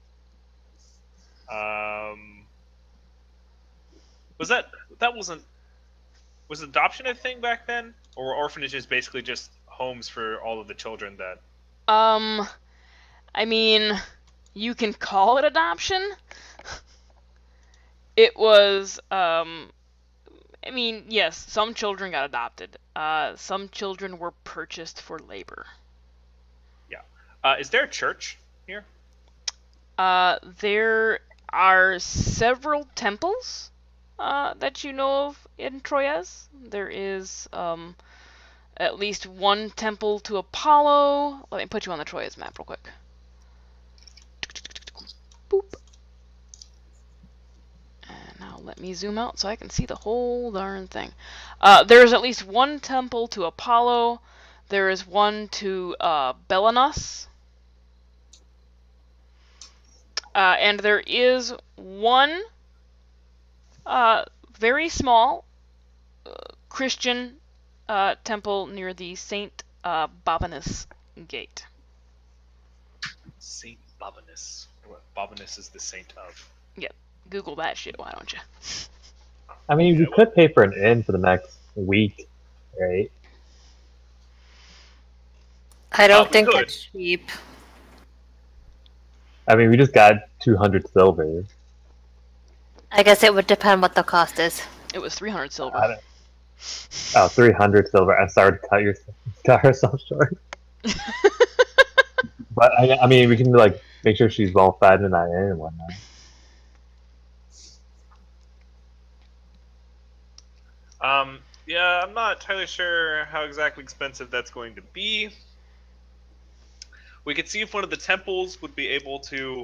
Was adoption a thing back then, or were orphanages basically just homes for all of the children that? I mean, you can call it adoption. It was, I mean, yes, some children got adopted. Some children were purchased for labor. Yeah. Is there a church here? There are several temples that you know of in Troyes. There is at least one temple to Apollo. Let me put you on the Troyes map real quick. Boop. And now let me zoom out so I can see the whole darn thing. There is at least one temple to Apollo. There is one to Belenus. And there is one very small Christian temple near the Saint Bobinus gate. Saint Bobinus. Bobinus is the saint of. Yep. Google that shit, why don't you? I mean, we could pay for an inn for the next week, right? I don't think could. that's cheap. I mean, we just got 200 silver. I guess it would depend what the cost is. It was 300 silver. I don't- Oh, 300 silver. I'm sorry to cut herself short. But I mean, we can like make sure she's well fed in that inn and whatnot. Yeah, I'm not entirely sure how exactly expensive that's going to be. We could see if one of the temples would be able to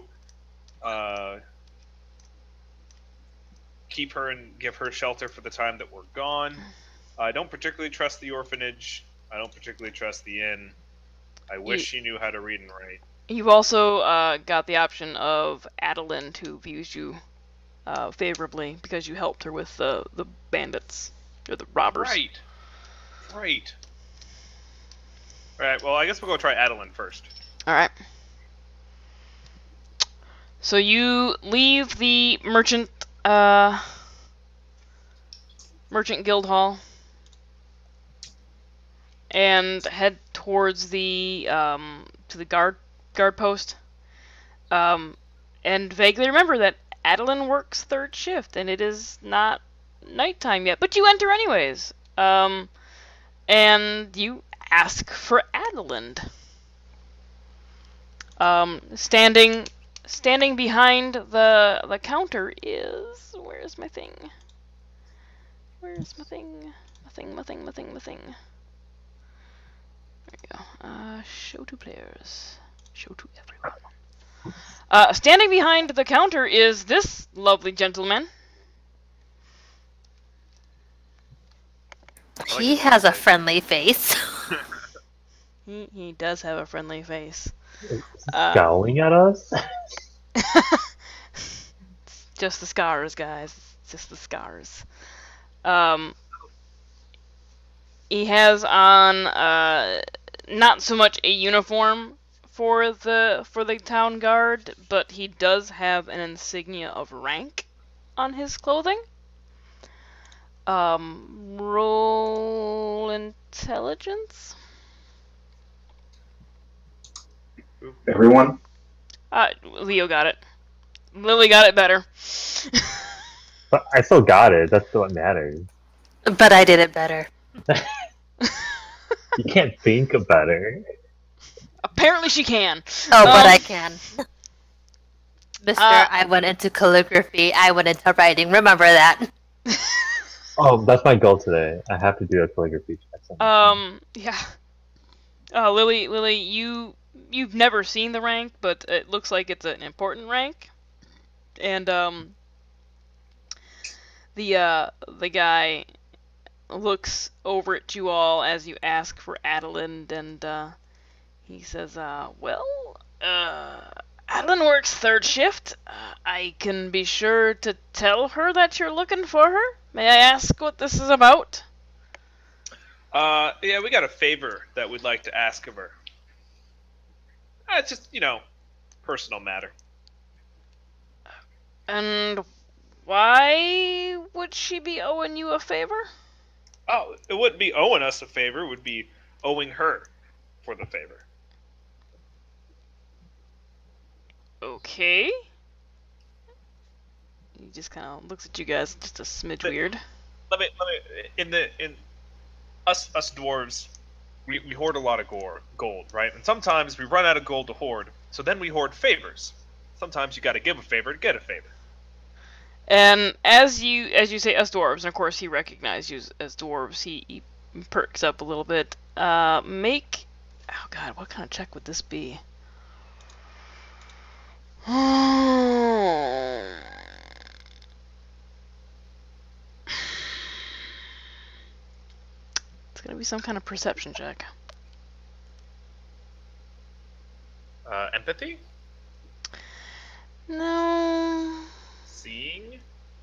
keep her and give her shelter for the time that we're gone. I don't particularly trust the orphanage. I don't particularly trust the inn. I wish she knew how to read and write. You've also got the option of Adeline, who views you favorably because you helped her with the bandits, or the robbers. Right. Alright, well, I guess we'll go try Adeline first. Alright. So you leave the merchant guild hall and head towards the to the guard post, and vaguely remember that Adeline works third shift and it is not nighttime yet, but you enter anyways, and you ask for Adeline. Standing behind the counter is, where's my thing? Where's my thing? My thing. There you go. Show to players. Show to everyone. Standing behind the counter is this lovely gentleman. He has a friendly face. He does have a friendly face. Scowling at us? Just the scars, guys. Just the scars. He has on not so much a uniform for the town guard, but he does have an insignia of rank on his clothing. Roll intelligence. Everyone? Leo got it. Lily got it better. But I still got it. That's what matters. But I did it better. You can't think better. Apparently she can. Oh, but I can. Mister, Uh, I went into calligraphy. I went into writing. Remember that. Oh, that's my goal today. I have to do a calligraphy check. Yeah. Lily, you've never seen the rank, but it looks like it's an important rank. And the guy looks over at you all as you ask for Adeline, and he says, Adeline works third shift. I can be sure to tell her that you're looking for her. May I ask what this is about? Yeah, we got a favor that we'd like to ask of her. It's just, personal matter. And why would she be owing you a favor? Oh, it wouldn't be owing us a favor. It would be owing her for the favor. Okay. He just kind of looks at you guys, just a smidge weird. Let me. In us dwarves, we hoard a lot of gold, right? And sometimes we run out of gold to hoard, so then we hoard favors. Sometimes you got to give a favor to get a favor. And as you say us dwarves, and of course he recognizes you as dwarves, he perks up a little bit. Oh god, what kind of check would this be? It's gonna be some kind of perception check. Empathy? No. Seeing?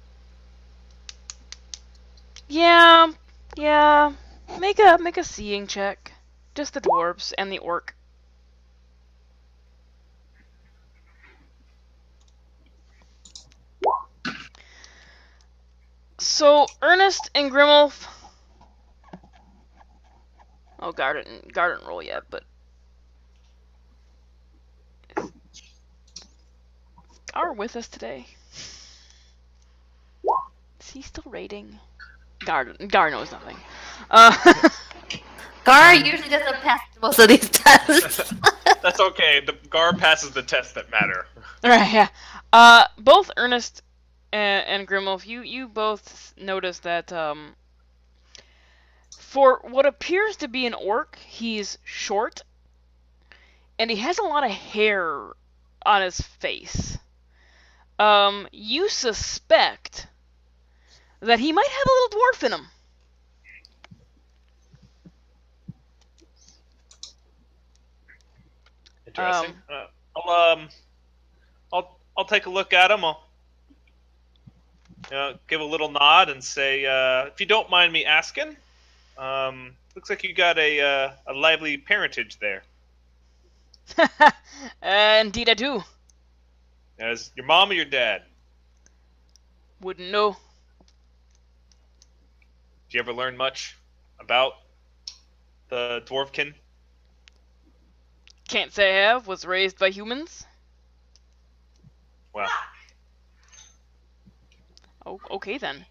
Yeah. Make a seeing check. Just the dwarves and the orc. So Ernest and Grimulf. Oh, Gar didn't roll yet, but Gar with us today. Is he still rating? Gar knows nothing. Gar usually doesn't pass most of these tests. That's okay. The Gar passes the tests that matter. Right, yeah. Both Ernest and Grimulf, you both notice that for what appears to be an orc, he's short, and he has a lot of hair on his face. You suspect that he might have a little dwarf in him. Interesting. I'll take a look at him. I'll give a little nod and say, if you don't mind me asking, looks like you got a lively parentage there. Indeed I do. As your mom or your dad? Wouldn't know. Do you ever learn much about the dwarfkin? Can't say I have. Was raised by humans. Well. Oh, okay then.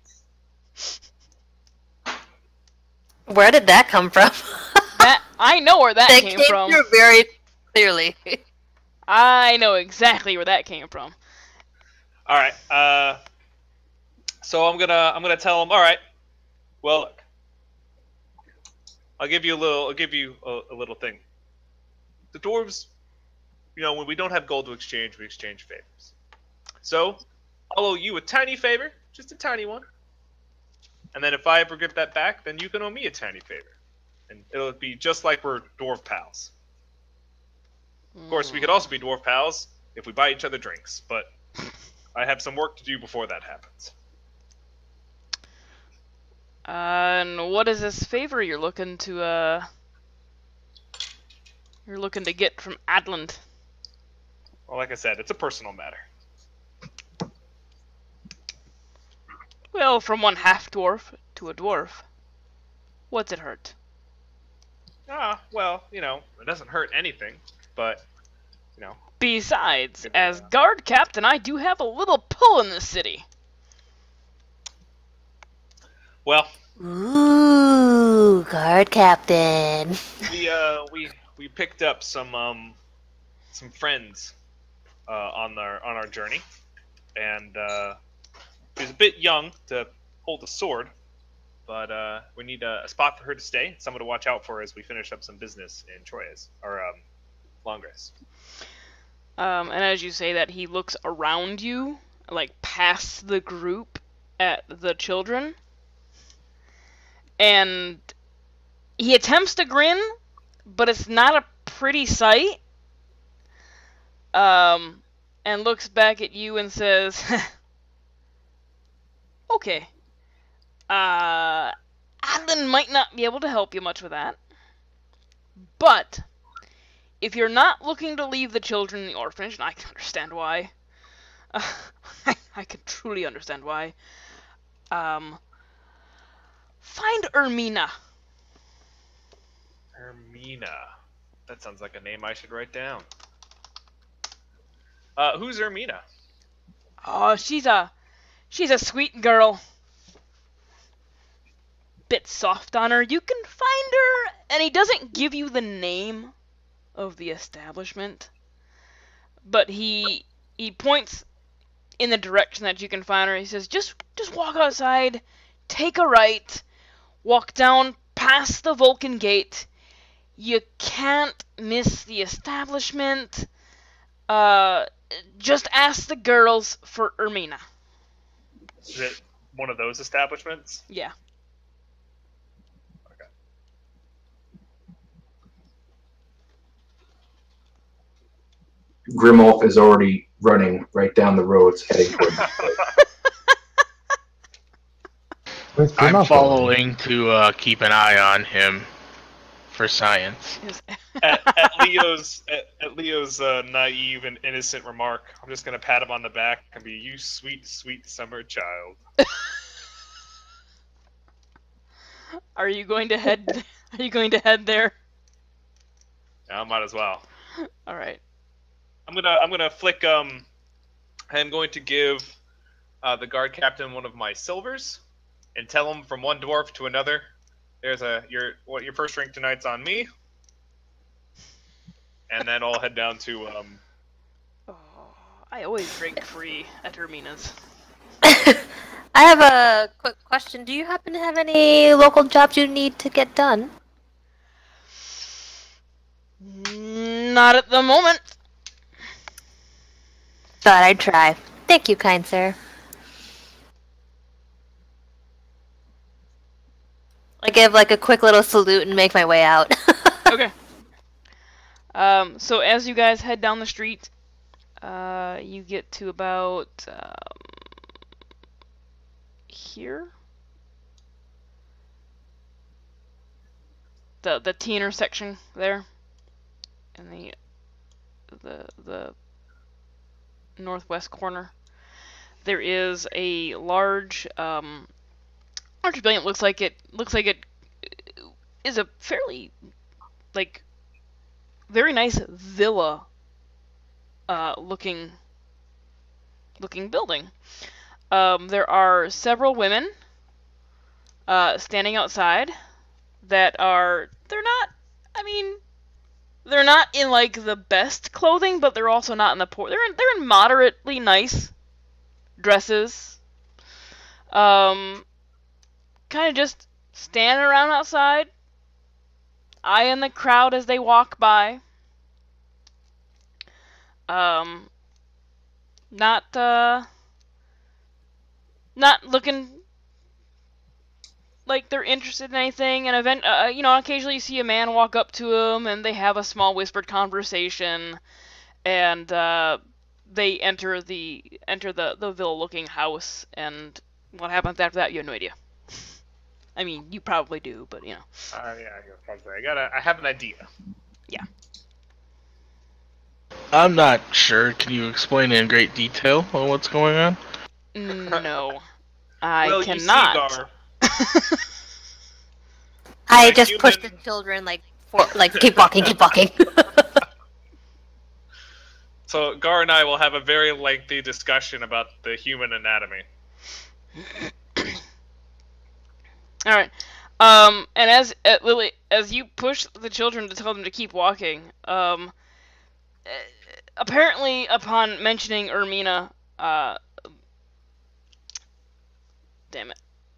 Where did that come from? I know where that came from. Through very clearly. I know exactly where that came from. All right. So I'm gonna tell him. All right. Well, look. I'll give you a little thing. The dwarves, when we don't have gold to exchange, we exchange favors. So I'll owe you a tiny favor, just a tiny one. And then if I ever get that back, then you can owe me a tiny favor. And it'll be just like we're dwarf pals. Of course, we could also be dwarf pals if we buy each other drinks, but I have some work to do before that happens. And what is this favor you're looking to get from Adland? Well, like I said, it's a personal matter. Well, from one half-dwarf to a dwarf. What's it hurt? Well, it doesn't hurt anything, but, Besides, as guard captain, I do have a little pull in this city. Well, Ooh, guard captain. we picked up some friends on our journey, and she's a bit young to hold a sword, but we need a spot for her to stay, someone to watch out for as we finish up some business in Troyes or Longres. And as you say that, he looks around you, like past the group at the children, and he attempts to grin, but it's not a pretty sight. And looks back at you and says, "Okay. Adeline might not be able to help you much with that, but if you're not looking to leave the children in the orphanage, and I can understand why, I can truly understand why, find Ermina." Ermina. That sounds like a name I should write down. Who's Ermina? Oh, she's a sweet girl. Bit soft on her. You can find her, and he doesn't give you the name of the establishment, but he points in the direction that you can find her. He says, just walk outside, take a right, walk down past the Vulcan Gate. You can't miss the establishment. Just ask the girls for Ermina. Is it one of those establishments? Yeah. Okay. Grimolf is already running right down the roads, heading toward this place. Where's I'm Grimmelf going? following to keep an eye on him for science. at Leo's naive and innocent remark, I'm just gonna pat him on the back and be, "You sweet, sweet summer child." Are you going to head? Are you going to head there? I might as well. All right. I'm gonna flick. I'm going to give the guard captain one of my silvers, and tell him from one dwarf to another, "There's your first drink tonight's on me." And then I'll head down to Oh, I always drink free at Ermina's. I have a quick question. Do you happen to have any local jobs you need to get done? Not at the moment. Thought I'd try. Thank you, kind sir. I give like a quick little salute and make my way out. Okay. So as you guys head down the street, you get to about here. The T intersection there, in the northwest corner. There is a large building. It looks like it is a fairly very nice villa looking building. There are several women standing outside that they're not in like the best clothing, but they're also not in the poor. They're in moderately nice dresses. Kind of just standing around outside, eyeing the crowd as they walk by. Not looking like they're interested in anything. And occasionally you see a man walk up to them, and they have a small whispered conversation, and they enter the villa-looking house. And what happens after that, you have no idea. I mean, you probably do, but you know. yeah, probably. I have an idea. Yeah. I'm not sure. Can you explain in great detail on what's going on? No, I Well, cannot. You see, Gar, I Like just push the human- children keep walking, keep walking. So Gar and I will have a very lengthy discussion about the human anatomy. All right. And Lily, as you push the children to tell them to keep walking, apparently upon mentioning Ermina, damn it,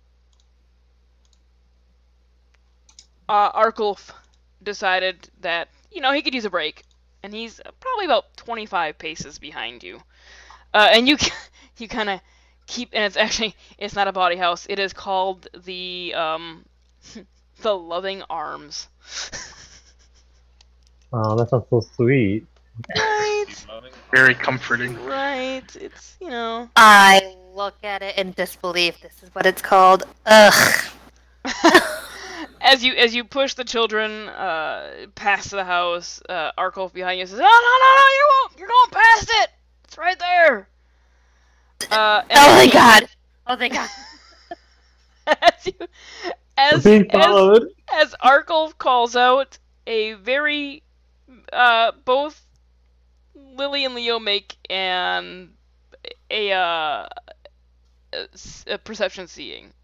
Arkulf decided that he could use a break, and he's probably about 25 paces behind you. And you kind of keep, and it's not a body house. It is called the the Loving Arms. Oh, that sounds so sweet. Right. Very comforting. Right. It's I look at it in disbelief. This is what it's called. Ugh. As you push the children past the house, Arkulf behind you says, "No, you won't. You're going past it. It's right there." Oh my god! Oh thank god! as Being followed. as Arkulf calls out, a very both Lily and Leo make a perception seeing.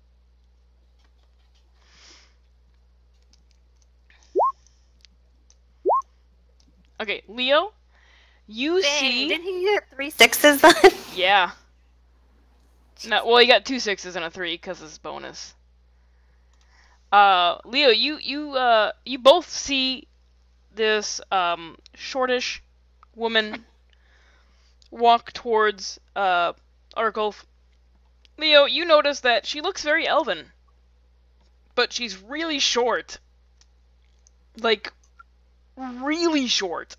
Okay, Leo, you Dang, see. didn't he get 3 6s then? Yeah. No, well, you got 2 6s and a 3 because it's bonus. Leo, you both see this shortish woman walk towards Arkulf. Leo, you notice that she looks very elven, but she's really short. Like, really short.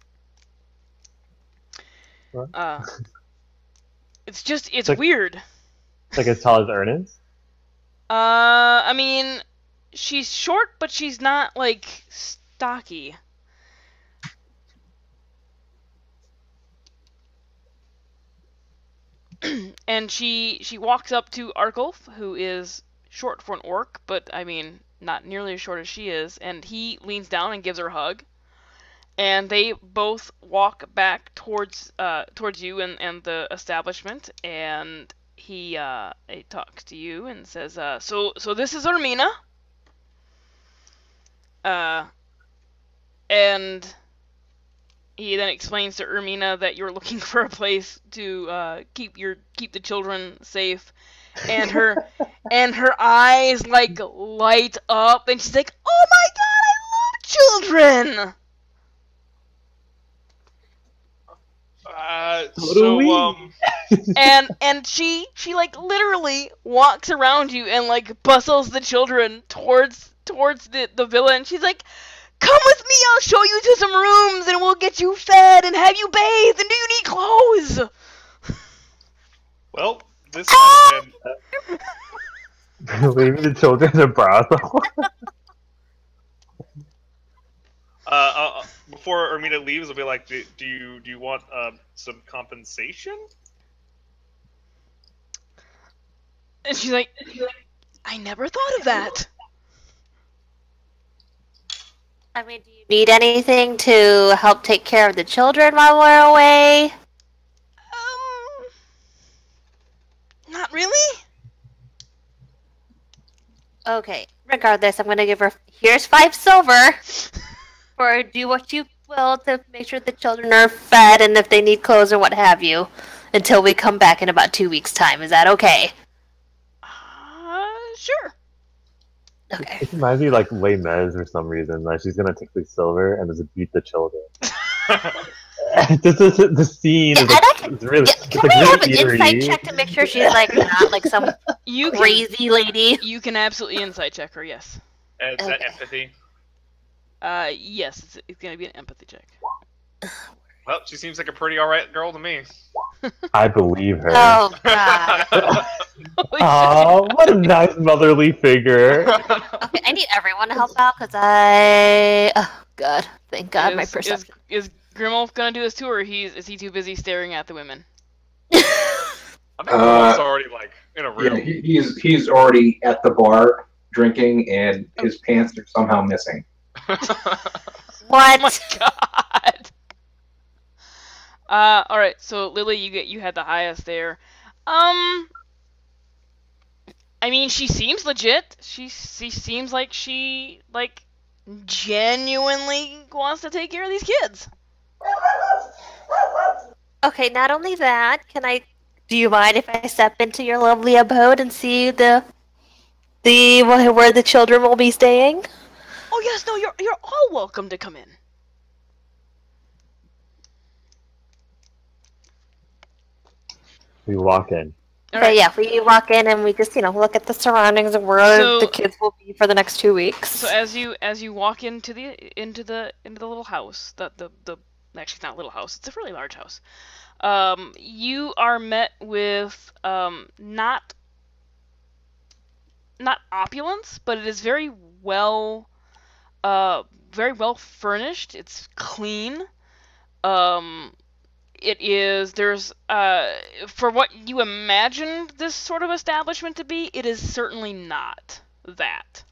What? It's like- weird. Like as tall as Ernest? I mean, she's short, but she's not, like, stocky. And she walks up to Arkulf, who is short for an orc, but, I mean, not nearly as short as she is, and he leans down and gives her a hug. And they both walk back towards you and the establishment, and he talks to you and says, so this is Ermina. And he then explains to Ermina that you're looking for a place to keep the children safe. And her eyes like light up, and she's like, "Oh my god, I love children!" And she like literally walks around you and like bustles the children towards the villa, and she's like, "Come with me, I'll show you to some rooms and we'll get you fed and have you bathed, and do you need clothes?" Well, this has been Leaving the children in a brothel. before Ermina leaves, I'll be like, do you want some compensation? And she's like, "I never thought of that." I mean, do you need anything to help take care of the children while we're away? Not really. Okay, regardless, I'm gonna give her, here's 5 silver for do what you will to make sure the children are fed and if they need clothes or what have you, until we come back in about 2 weeks' time. Is that okay? Sure. Okay. It reminds me of, like Les Mis for some reason. Like she's gonna take the silver and just beat the children. the scene is like, it's really. Yeah, It's can like we have an really insight eerie. check to make sure she's like not like some You can, crazy lady? you can absolutely insight check her. Yes. Is that Okay. empathy? Yes, it's gonna be an empathy check. Well, she seems like a pretty alright girl to me. I believe her. Oh god. Oh, what a nice motherly figure. Okay, I need everyone to help out because oh god, thank god my perception. Is Grimulf gonna do this too, or is he too busy staring at the women? I think Wolf's already like in a Yeah, room. he's already at the bar drinking, and his pants are somehow missing. What? Oh my god. All right. So Lily, you had the highest there. I mean, she seems legit. She seems like she genuinely wants to take care of these kids. Okay, not only that, do you mind if I step into your lovely abode and see where the children will be staying? Oh yes, no, you're all welcome to come in. We walk in. All Okay, right. yeah, we walk in and we just, look at the surroundings of where the kids will be for the next 2 weeks. So as you walk into the little house, the actually it's not a little house, it's a really large house. You are met with not opulence, but it is very well furnished. It's clean. There's for what you imagined this sort of establishment to be, it is certainly not that.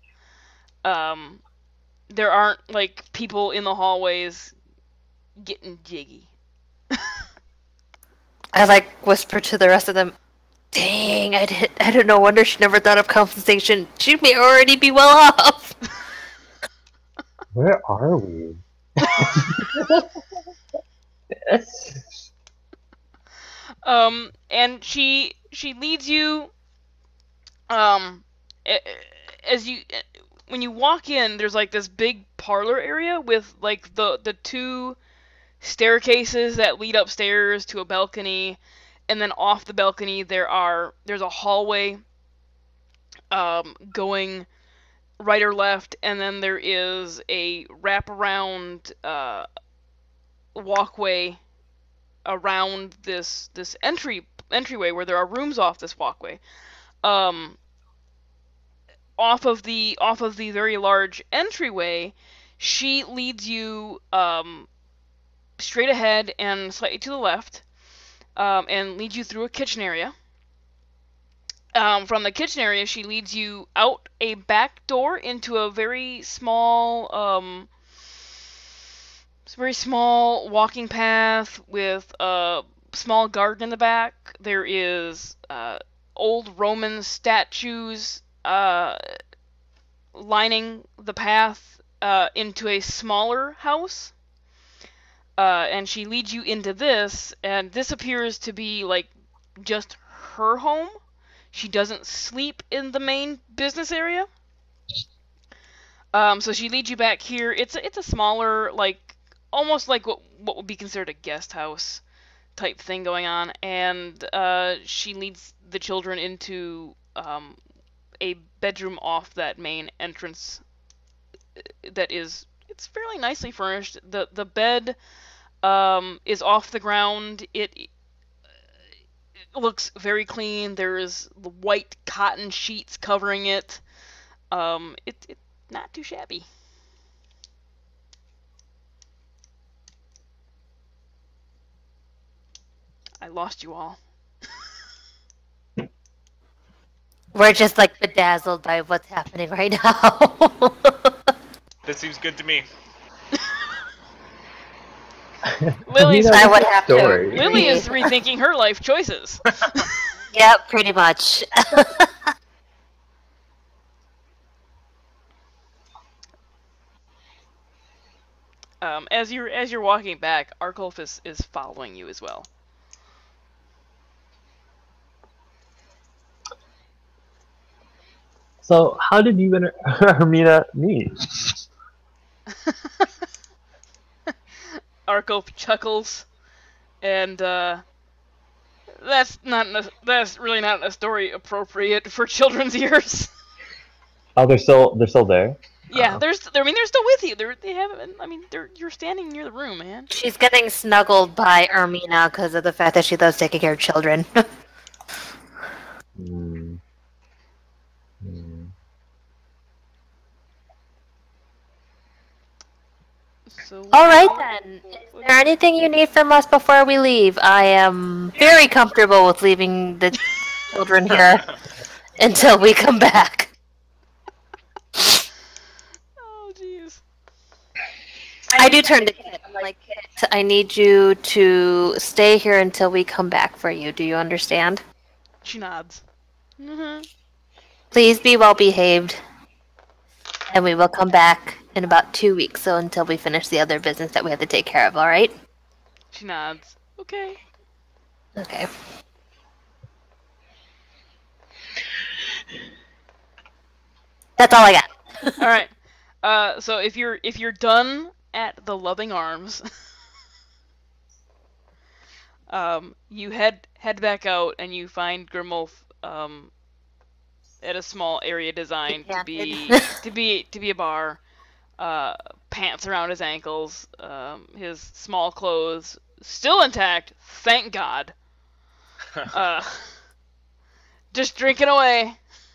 There aren't people in the hallways getting jiggy. I whisper to the rest of them, "Dang, I don't know. Wonder she never thought of compensation. She may already be well off." Where are we? And she leads you. As you when you walk in, there's this big parlor area with the two staircases that lead upstairs to a balcony, and then off the balcony there's a hallway going right or left, and then there is a wraparound walkway around this entryway where there are rooms off this walkway. Off of the very large entryway, she leads you straight ahead and slightly to the left, and leads you through a kitchen area. From the kitchen area, she leads you out a back door into a very small walking path with a small garden in the back. There is old Roman statues lining the path into a smaller house. And she leads you into this, and this appears to be just her home. She doesn't sleep in the main business area. So she leads you back here. It's a smaller, almost like what would be considered a guest house type thing going on, and she leads the children into a bedroom off that main entrance. It's fairly nicely furnished. The bed is off the ground. It looks very clean. There is white cotton sheets covering it. It's not too shabby. I lost you all. We're just bedazzled by what's happening right now. That seems good to me. Lily's, I would have to. Lily is rethinking her life choices. Yep, pretty much. As you're walking back, Arkulf is following you as well. So, how did you and Hermina meet? Arkulf chuckles, and that's really not a story appropriate for children's ears. Oh, they're still there. Yeah, they're still with you. You're standing near the room, man. She's getting snuggled by Ermina because of the fact that she loves taking care of children. So, Alright then. Is there anything you need from us before we leave? I am very comfortable with leaving the children here until we come back. Oh, jeez. I do turn to Kit. I'm like, Kit, I need you to stay here until we come back for you. Do you understand? She nods. Mm-hmm. Please be well behaved. And we will come back in about 2 weeks, so until we finish the other business that we have to take care of, alright? She nods. Okay. Okay. That's all I got. All right. So if you're done at the Loving Arms, you head back out and you find Grimulf at a small area designed to be a bar. Pants around his ankles. His small clothes still intact, thank God. Just drinking away.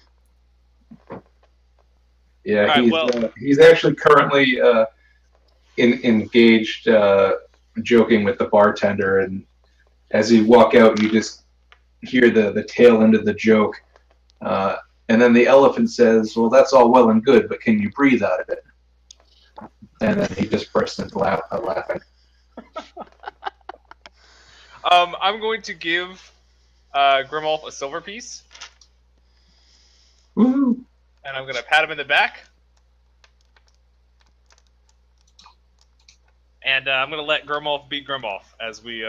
Yeah, Right, he's actually currently engaged, joking with the bartender, and as you walk out, you just hear the tail end of the joke, and then the elephant says, "Well, that's all well and good, but can you breathe out of it?" And then he just bursts into laughing. I'm going to give Grimulf a silver piece, Woo! and I'm going to pat him in the back. And I'm going to let Grimulf be Grimulf as we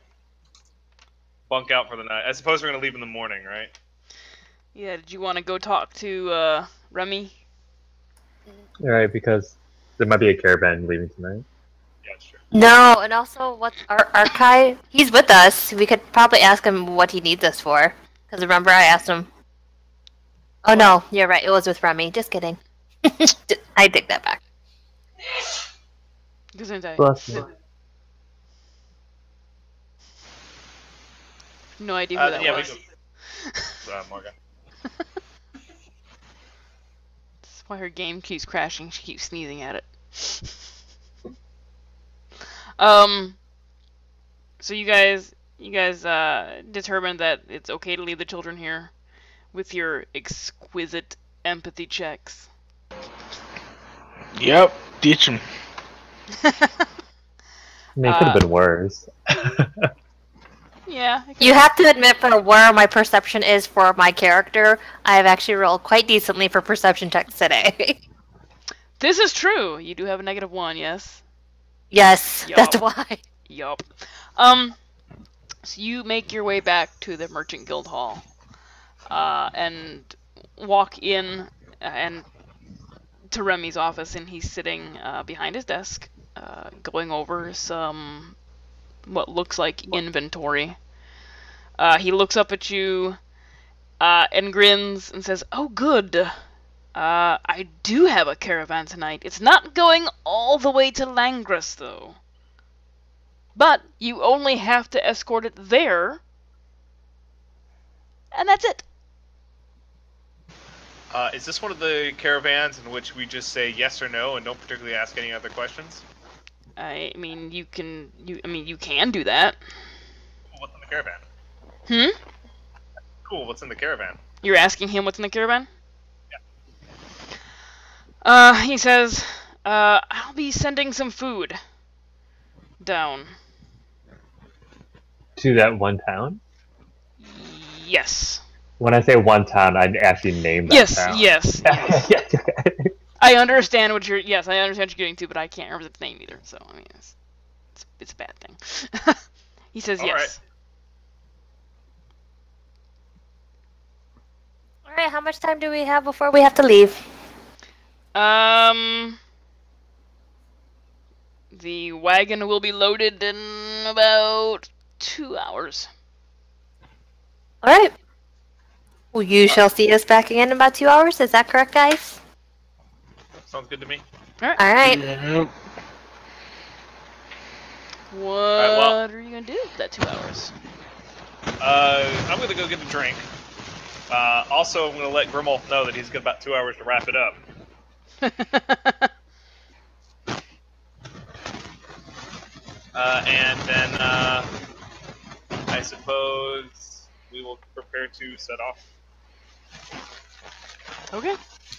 bunk out for the night. I suppose we're going to leave in the morning, right? Yeah, did you want to go talk to Remy? Alright, because there might be a caravan leaving tonight. Yeah, sure. No, and also, what's our archive? He's with us. We could probably ask him what he needs us for. Because remember, I asked him. Oh no, you're right. It was with Remy. Just kidding. I take that back. Gesundheit. Bless you. No idea who that Yeah, was. we go. Morgan. That's why her game keeps crashing. She keeps sneezing at it. So you guys determined that it's okay to leave the children here with your exquisite empathy checks. Yep, ditch him. I mean, it could have been worse. Yeah. You have to admit, for where my perception is for my character, I have actually rolled quite decently for perception checks today. This is true. You do have a -1, yes? Yes, Yup. that's why. Yup. So you make your way back to the Merchant Guild Hall, and walk in and to Remy's office, and he's sitting behind his desk, going over some what looks like inventory. He looks up at you and grins and says, "Oh, good. I do have a caravan tonight. It's not going all the way to Langris, though. But you only have to escort it there, and that's it." Is this one of the caravans in which we just say yes or no and don't particularly ask any other questions? I mean, you can do that. Cool, what's in the caravan? Cool, what's in the caravan? You're asking him what's in the caravan? He says, I'll be sending some food down. To that one town? Yes. When I say one town, I'd actually name that town. Yes. Yeah, okay. I understand what you're getting to, but I can't remember the name either, so, I mean, it's a bad thing. He says All yes. Alright, how much time do we have before we have to leave? The wagon will be loaded in about 2 hours. Alright. Well, you shall see us back again in about 2 hours. Is that correct, guys? Sounds good to me. Alright. Yep. What are you gonna do for that 2 hours? I'm gonna go get a drink. Also, I'm gonna let Grimulf know that he's got about 2 hours to wrap it up. And then I suppose we will prepare to set off. Okay.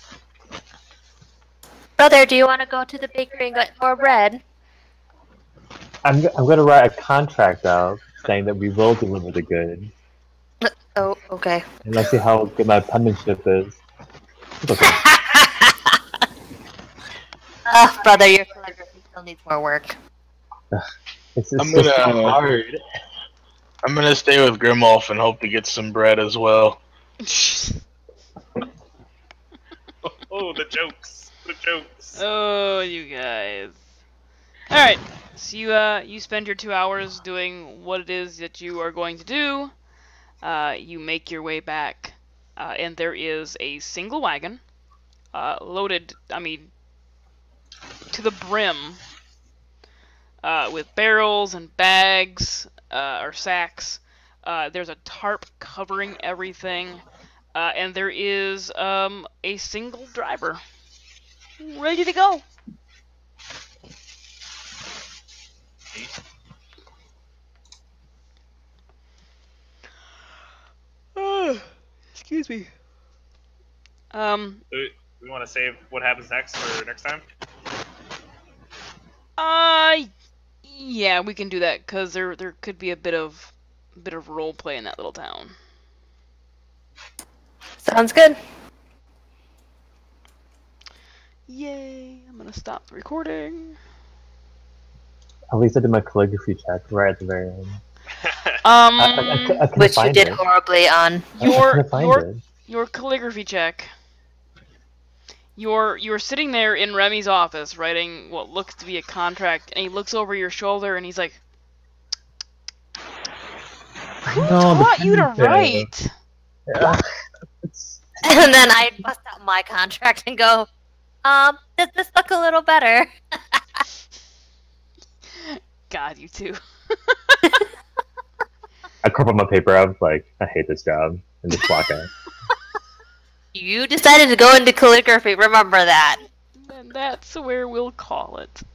Brother, do you want to go to the bakery and get more bread? I'm going to write a contract out saying that we will deliver the goods. Oh, okay. And let's see how good my penmanship is. It's okay. Oh, brother, your calligraphy still needs more work. It's I'm just gonna- so hard. I'm gonna stay with Grimolf and hope to get some bread as well. Oh, the jokes. The jokes. Oh, you guys. Alright, so you spend your 2 hours doing what it is that you are going to do. You make your way back, and there is a single wagon, loaded, to the brim, with barrels and bags, or sacks. There's a tarp covering everything, and there is a single driver ready to go. Excuse me. Do we want to save what happens next for next time? Yeah, we can do that because there could be a bit of role play in that little town. Sounds good. Yay! I'm gonna stop the recording. At least I did my calligraphy check right at the very end. I couldn't Which you find did it. horribly on. I Your couldn't find your it. your calligraphy check. You're sitting there in Remy's office writing what looks to be a contract, and he looks over your shoulder and he's like, "Who taught you to write?" Yeah. And then I bust out my contract and go, does this look a little better? God, you two. I crumpled my paper out, like, I hate this job, and just walk out. You decided to go into calligraphy, remember that. And that's where we'll call it.